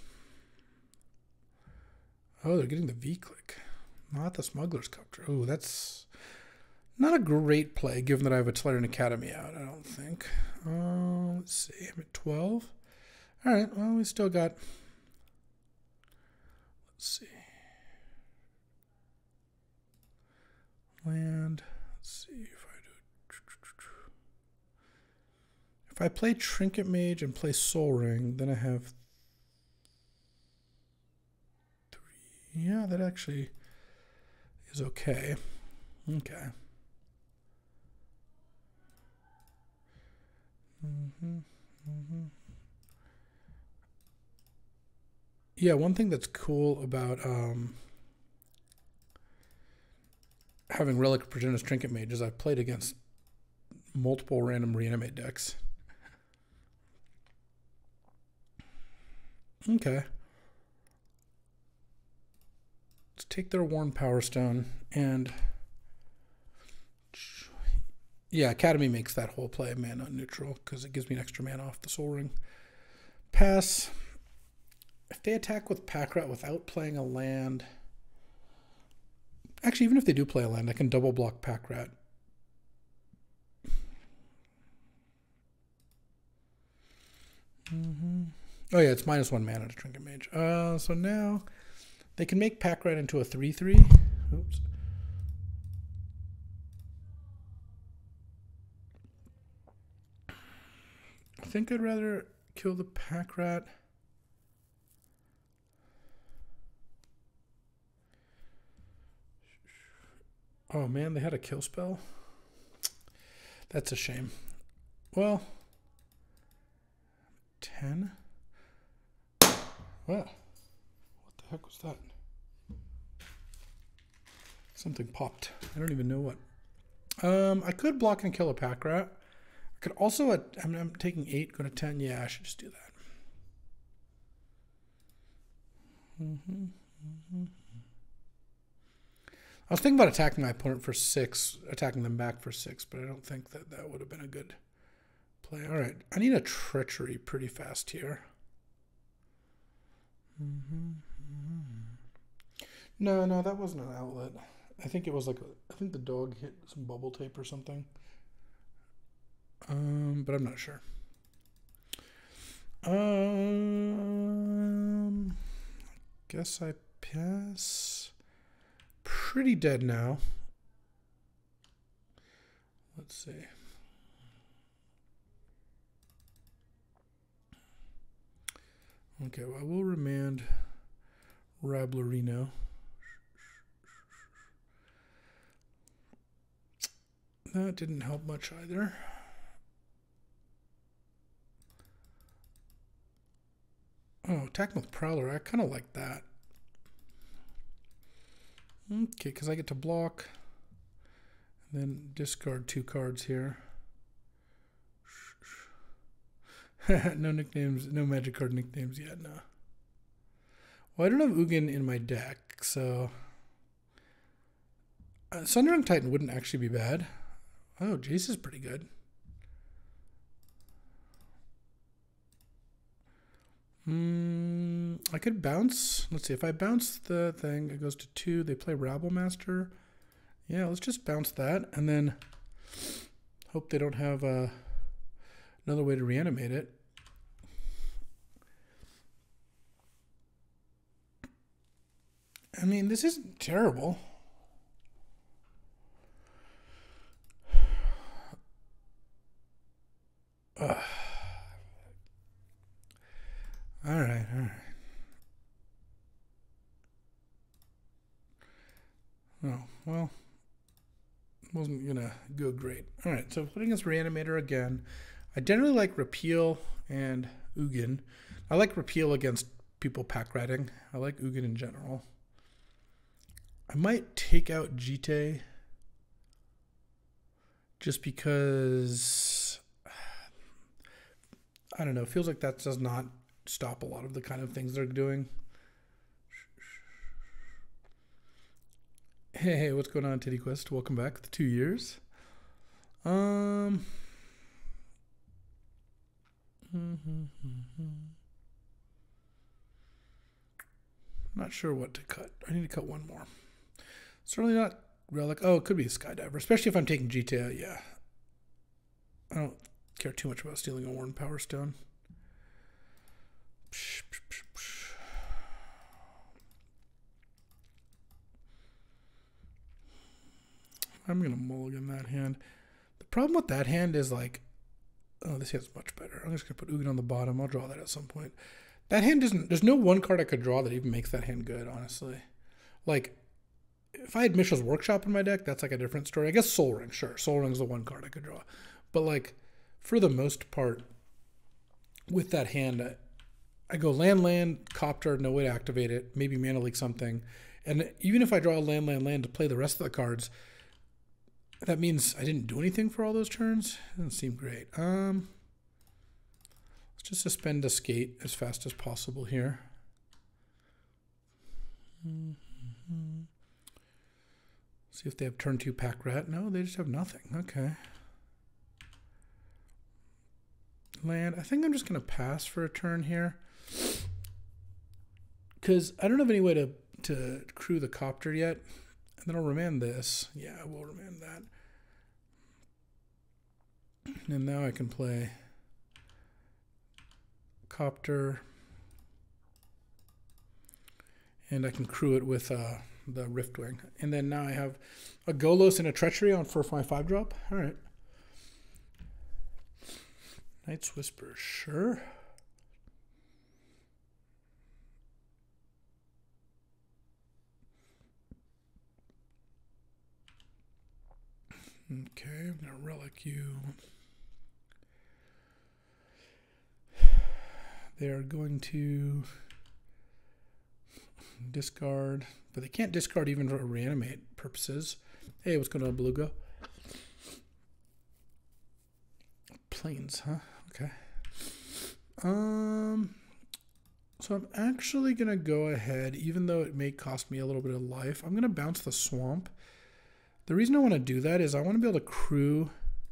Oh, they're getting the V-click. Not the Smuggler's Cup. Oh, that's not a great play, given that I have a Tolarian Academy out, I don't think. Uh, let's see, I'm at twelve. All right, well, we still got, let's see. Land, let's see if I do. If I play Trinket Mage and play Soul Ring, then I have three. Yeah, that actually is okay. Okay. Mm-hmm, mm-hmm. Yeah, one thing that's cool about um, having Relic of Progenitus Trinket Mage is I've played against multiple random reanimate decks. Okay. Let's take their Worn Power Stone and yeah, Academy makes that whole play mana neutral because it gives me an extra mana off the Soul Ring. Pass. If they attack with Pack Rat without playing a land, actually, even if they do play a land, I can double block Pack Rat. Mm-hmm. Oh yeah, it's minus one mana to Trinket Mage. Uh, so now they can make Pack Rat into a three three. Oops. I think I'd rather kill the Pack Rat. Oh man, they had a kill spell. That's a shame. Well, ten. Well, what the heck was that? Something popped. I don't even know what. Um, I could block and kill a Pack Rat. I could also, I mean, I'm taking eight, go to ten. Yeah, I should just do that. Mm-hmm, mm-hmm. I was thinking about attacking my opponent for six, attacking them back for six, but I don't think that that would have been a good play. All right, I need a Treachery pretty fast here. Mm-hmm, mm-hmm. No, no, that wasn't an outlet. I think it was like, a, I think the dog hit some bubble tape or something. Um, but I'm not sure. Um, guess I pass. Pretty dead now. Let's see. Okay, well, I will remand Rablerino. That didn't help much either. Oh, attacking with Prowler. I kind of like that. Okay, because I get to block. And then discard two cards here. No nicknames, no magic card nicknames yet, no. Well, I don't have Ugin in my deck, so... Uh, Sundering Titan wouldn't actually be bad. Oh, Jace is pretty good. Hmm, I could bounce. Let's see, if I bounce the thing, it goes to two. They play Rabble Master. Yeah, let's just bounce that, and then hope they don't have uh, another way to reanimate it. I mean, this isn't terrible. Ugh. All right, all right. Oh, well, wasn't going to go great. All right, so putting this Reanimator again. I generally like Repeal and Ugin. I like Repeal against people pack ratting. I like Ugin in general. I might take out Jite just because, I don't know, it feels like that does not stop a lot of the kind of things they're doing. Hey, hey, what's going on, Titty Quest? Welcome back. The two years. Um. Not sure what to cut. I need to cut one more. Certainly not Relic. Oh, it could be a Skydiver, especially if I'm taking G T A. Yeah. I don't care too much about stealing a Worn Power Stone. Psh, psh, psh, psh. I'm going to mulligan that hand. The problem with that hand is like, oh, this hand's much better. I'm just going to put Ugin on the bottom. I'll draw that at some point. That hand doesn't, there's no one card I could draw that even makes that hand good, honestly. Like, if I had Mishra's Workshop in my deck, that's like a different story. I guess Soul Ring, sure. Soul Ring's the one card I could draw. But like, for the most part, with that hand, I, I go land, land, Copter, no way to activate it, maybe Mana Leak something. And even if I draw a land, land, land to play the rest of the cards, that means I didn't do anything for all those turns. Doesn't seem great. Um, let's just suspend a skate as fast as possible here. Mm-hmm. See if they have turn two Pack Rat. No, they just have nothing. Okay. Land. I think I'm just going to pass for a turn here. Because I don't have any way to, to crew the Copter yet. And then I'll remand this. Yeah, I will remand that. And now I can play Copter. And I can crew it with uh, the Riftwing. And then now I have a Golos and a Treachery on for my five drop. All right. Night's Whisper, sure. Okay, I'm going to relic you. They are going to discard, but they can't discard even for reanimate purposes. Hey, what's going on, Beluga? Planes, huh? Okay. Um, so I'm actually going to go ahead, even though it may cost me a little bit of life, I'm going to bounce the Swamp. The reason I want to do that is I want to be able to crew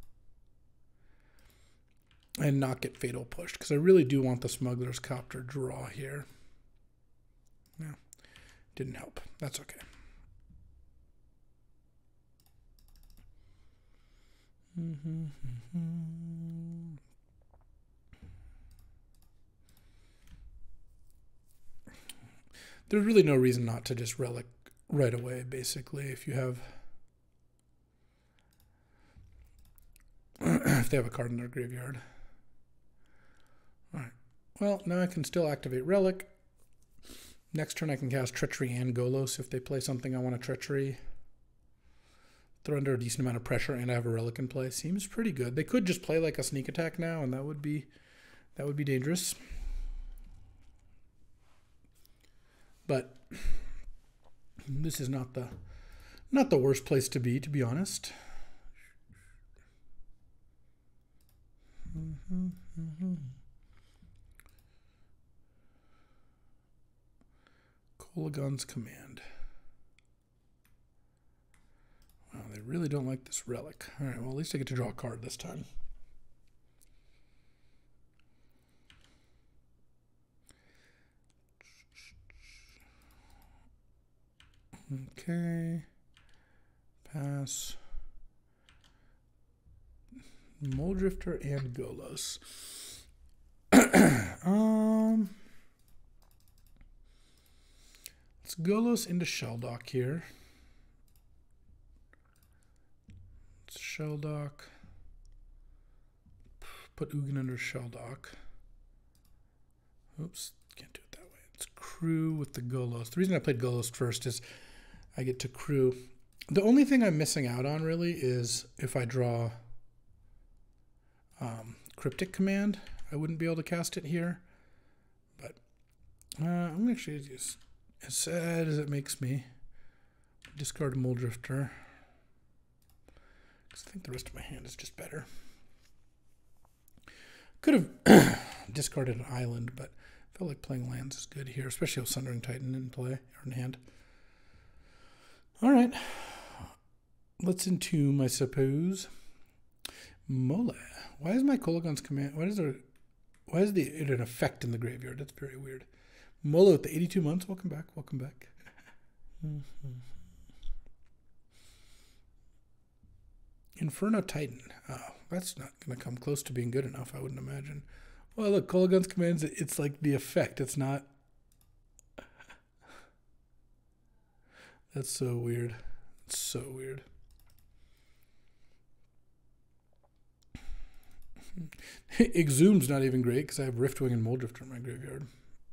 and not get fatal pushed, because I really do want the Smuggler's Copter draw here. No, didn't help. That's okay. Mm-hmm, mm-hmm. There's really no reason not to just relic right away, basically, if you have... if they have a card in their graveyard. All right. Well, now I can still activate Relic. Next turn I can cast Treachery and Golos if they play something I want to Treachery. they're under a decent amount of pressure and I have a relic in play. Seems pretty good. They could just play like a sneak attack now, and that would be that would be dangerous. But this is not the not the worst place to be, to be honest. Mm-hmm, mm-hmm. Kolagon's Command. Wow, they really don't like this relic. All right, well, at least I get to draw a card this time. Okay. Pass. Moldrifter and Golos. um, let's Golos into Shelldock here. Let's Shelldock. Put Ugin under Shelldock. Oops, can't do it that way. It's Crew with the Golos. The reason I played Golos first is I get to Crew. The only thing I'm missing out on really is if I draw Um, Cryptic Command, I wouldn't be able to cast it here, but uh, I'm actually just, as sad as it makes me, discard Moldrifter, because I think the rest of my hand is just better. Could have discarded an island, but I felt like playing lands is good here, especially with Sundering Titan in play, or in hand. All right, let's entomb, I suppose. Mole. Why is my Kolagon's Command? Why is there? Why is the it an effect in the graveyard? That's very weird. Molo with the eighty-two months. Welcome back. Welcome back. Mm-hmm. Inferno Titan. Oh, that's not going to come close to being good enough, I wouldn't imagine. Well, look, Kolagon's Commands. It's like the effect. It's not. That's so weird. It's so weird. Exhume's not even great because I have Riftwing and Moldrifter in my graveyard.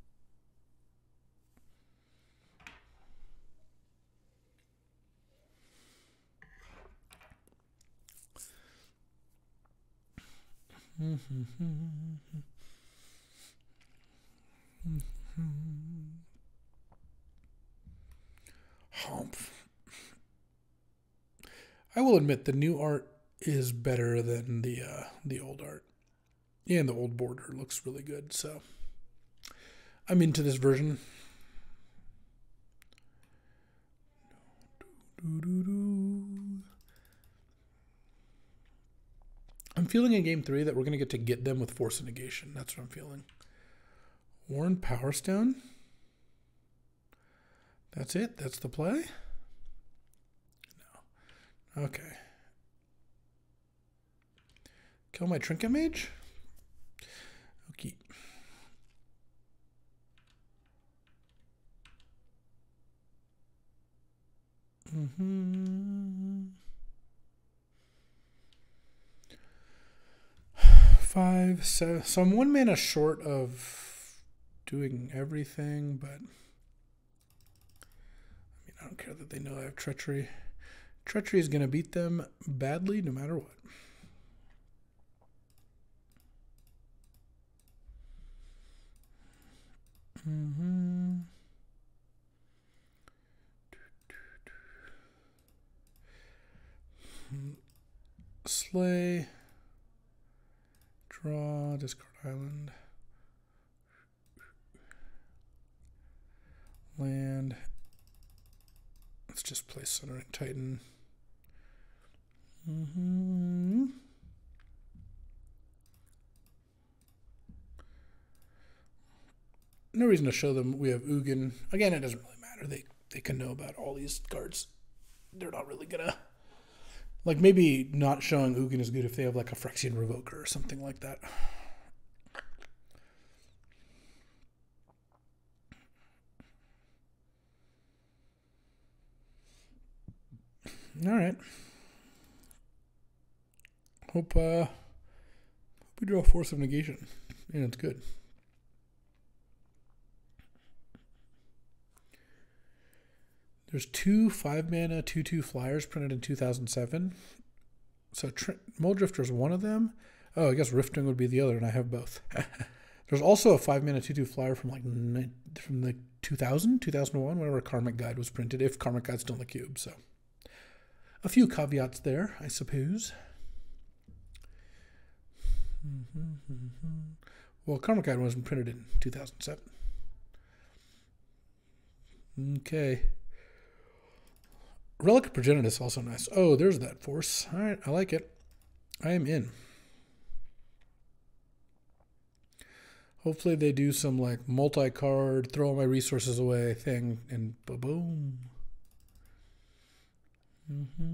Humph. I will admit the new art is better than the uh, the old art. Yeah, and the old border looks really good, so I'm into this version. I'm feeling in game three that we're going to get to get them with Force of Negation. That's what I'm feeling. Warren Power Stone. That's it? That's the play? No. Okay. Kill my Trinket Mage? Okay. Mm-hmm. Five, seven. So I'm one mana short of doing everything, but I mean, I don't care that they know I have Treachery. Treachery is going to beat them badly no matter what. Mm-hmm. Slay. Draw, discard island. Land. Let's just play Sundering Titan. Mm-hmm. No reason to show them we have Ugin. Again, it doesn't really matter. They they can know about all these cards. They're not really gonna, like, maybe not showing Ugin is good if they have like a Phyrexian Revoker or something like that. All right. Hope uh, hope we draw Force of Negation, and it's good. There's two five mana two two flyers printed in two thousand seven. So Muldrifter is one of them. Oh, I guess Rifting would be the other, and I have both. There's also a five mana two two flyer from like from the two thousand, two thousand one, whenever Karmic Guide was printed, if Karmic Guide's still in the cube. So a few caveats there, I suppose. Mm-hmm, mm-hmm. Well, Karmic Guide wasn't printed in two thousand seven. Okay. Relic of Progenitus also nice. Oh, there's that force. All right, I like it. I am in. Hopefully they do some like multi-card, throw all my resources away thing, and ba-boom. Mm-hmm.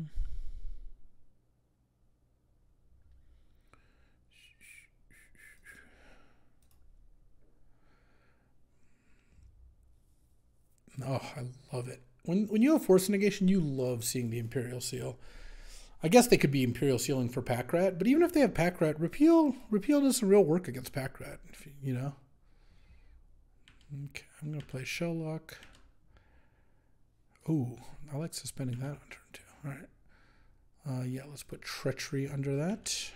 Oh, I love it. When when you have Force Negation, you love seeing the Imperial Seal. I guess they could be Imperial Sealing for Pack Rat, but even if they have Pack Rat, Repeal repeal does some real work against Pack Rat, if you, you know. Okay, I'm going to play Shelllock. Ooh, I like suspending that on turn two. All right. Uh, yeah, let's put Treachery under that.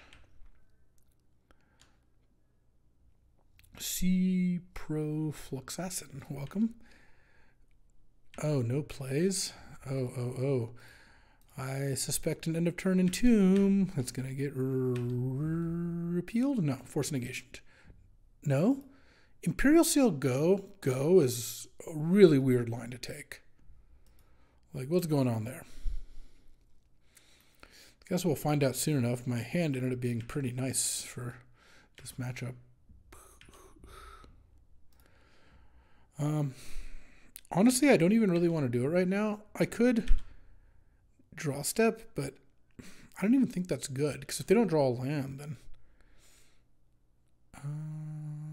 C Pro Fluxassin, welcome. Oh, no plays. Oh, oh, oh. I suspect an end of turn Entomb. It's going to get repealed? No, Force Negation. No? Imperial Seal go, go is a really weird line to take. Like, what's going on there? I guess we'll find out soon enough. My hand ended up being pretty nice for this matchup. Um, honestly, I don't even really want to do it right now. I could draw step, but I don't even think that's good, because if they don't draw a land, then uh,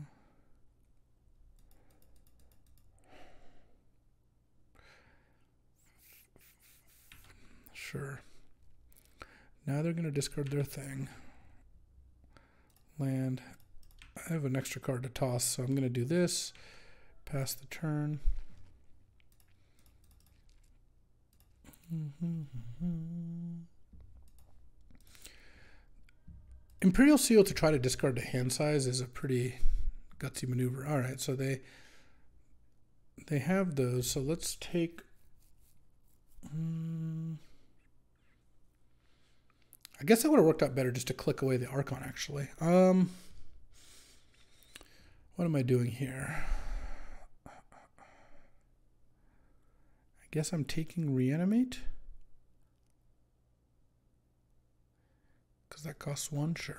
sure. Now they're going to discard their thing. Land. I have an extra card to toss, so I'm going to do this. Pass the turn. Imperial Seal to try to discard the hand size is a pretty gutsy maneuver. All right, so they they have those. So let's take. Um, I guess that would have worked out better just to click away the Archon. Actually, um, what am I doing here? I guess I'm taking Reanimate. Because that costs one, sure.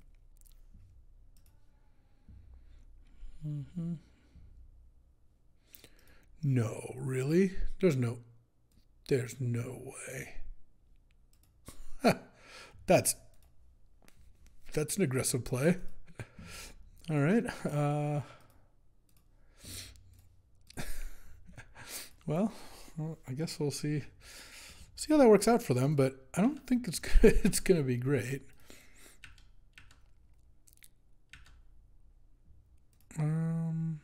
Mm-hmm. No, really? There's no, there's no way. that's, that's an aggressive play. All right. Uh, well, well, I guess we'll see see how that works out for them, but I don't think it's it's going to be great. Um,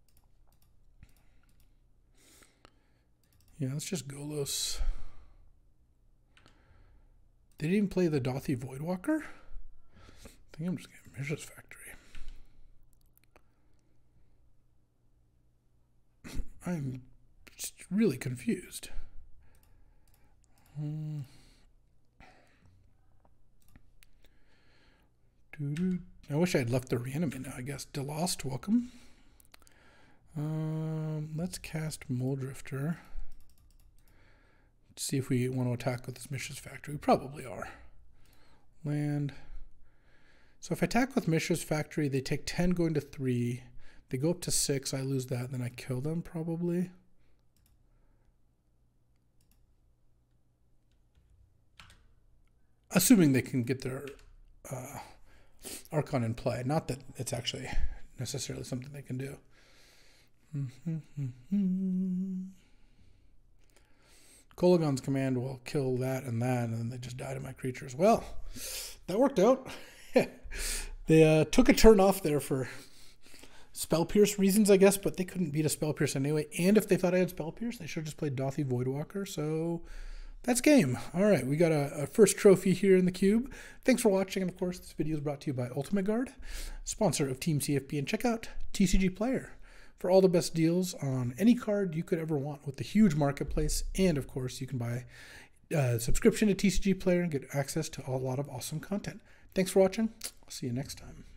yeah, let's just Golos. They didn't even play the Dothy Voidwalker? I think I'm just getting Mishra's Factory. I'm just really confused. Um, I wish I had left the Reanimate now, I guess. Delost, welcome. Um, let's cast Muldrifter. See if we want to attack with this Mishra's Factory. We probably are. Land. So if I attack with Mishra's Factory, they take ten going to three. They go up to six. I lose that. Then I kill them probably. Assuming they can get their uh, Archon in play. Not that it's actually necessarily something they can do. Mm-hmm, mm-hmm. Kolagon's command will kill that and that, and then they just die to my creatures. Well, that worked out. They uh, took a turn off there for Spell Pierce reasons, I guess, but they couldn't beat a Spell Pierce anyway. And if they thought I had Spell Pierce, they should have just played Dothy Voidwalker. So that's game. All right, we got a, a first trophy here in the cube. Thanks for watching. And of course, this video is brought to you by Ultimate Guard, sponsor of Team C F B. And check out T C G Player for all the best deals on any card you could ever want with the huge marketplace. And of course, you can buy a subscription to T C G Player and get access to a lot of awesome content. Thanks for watching. I'll see you next time.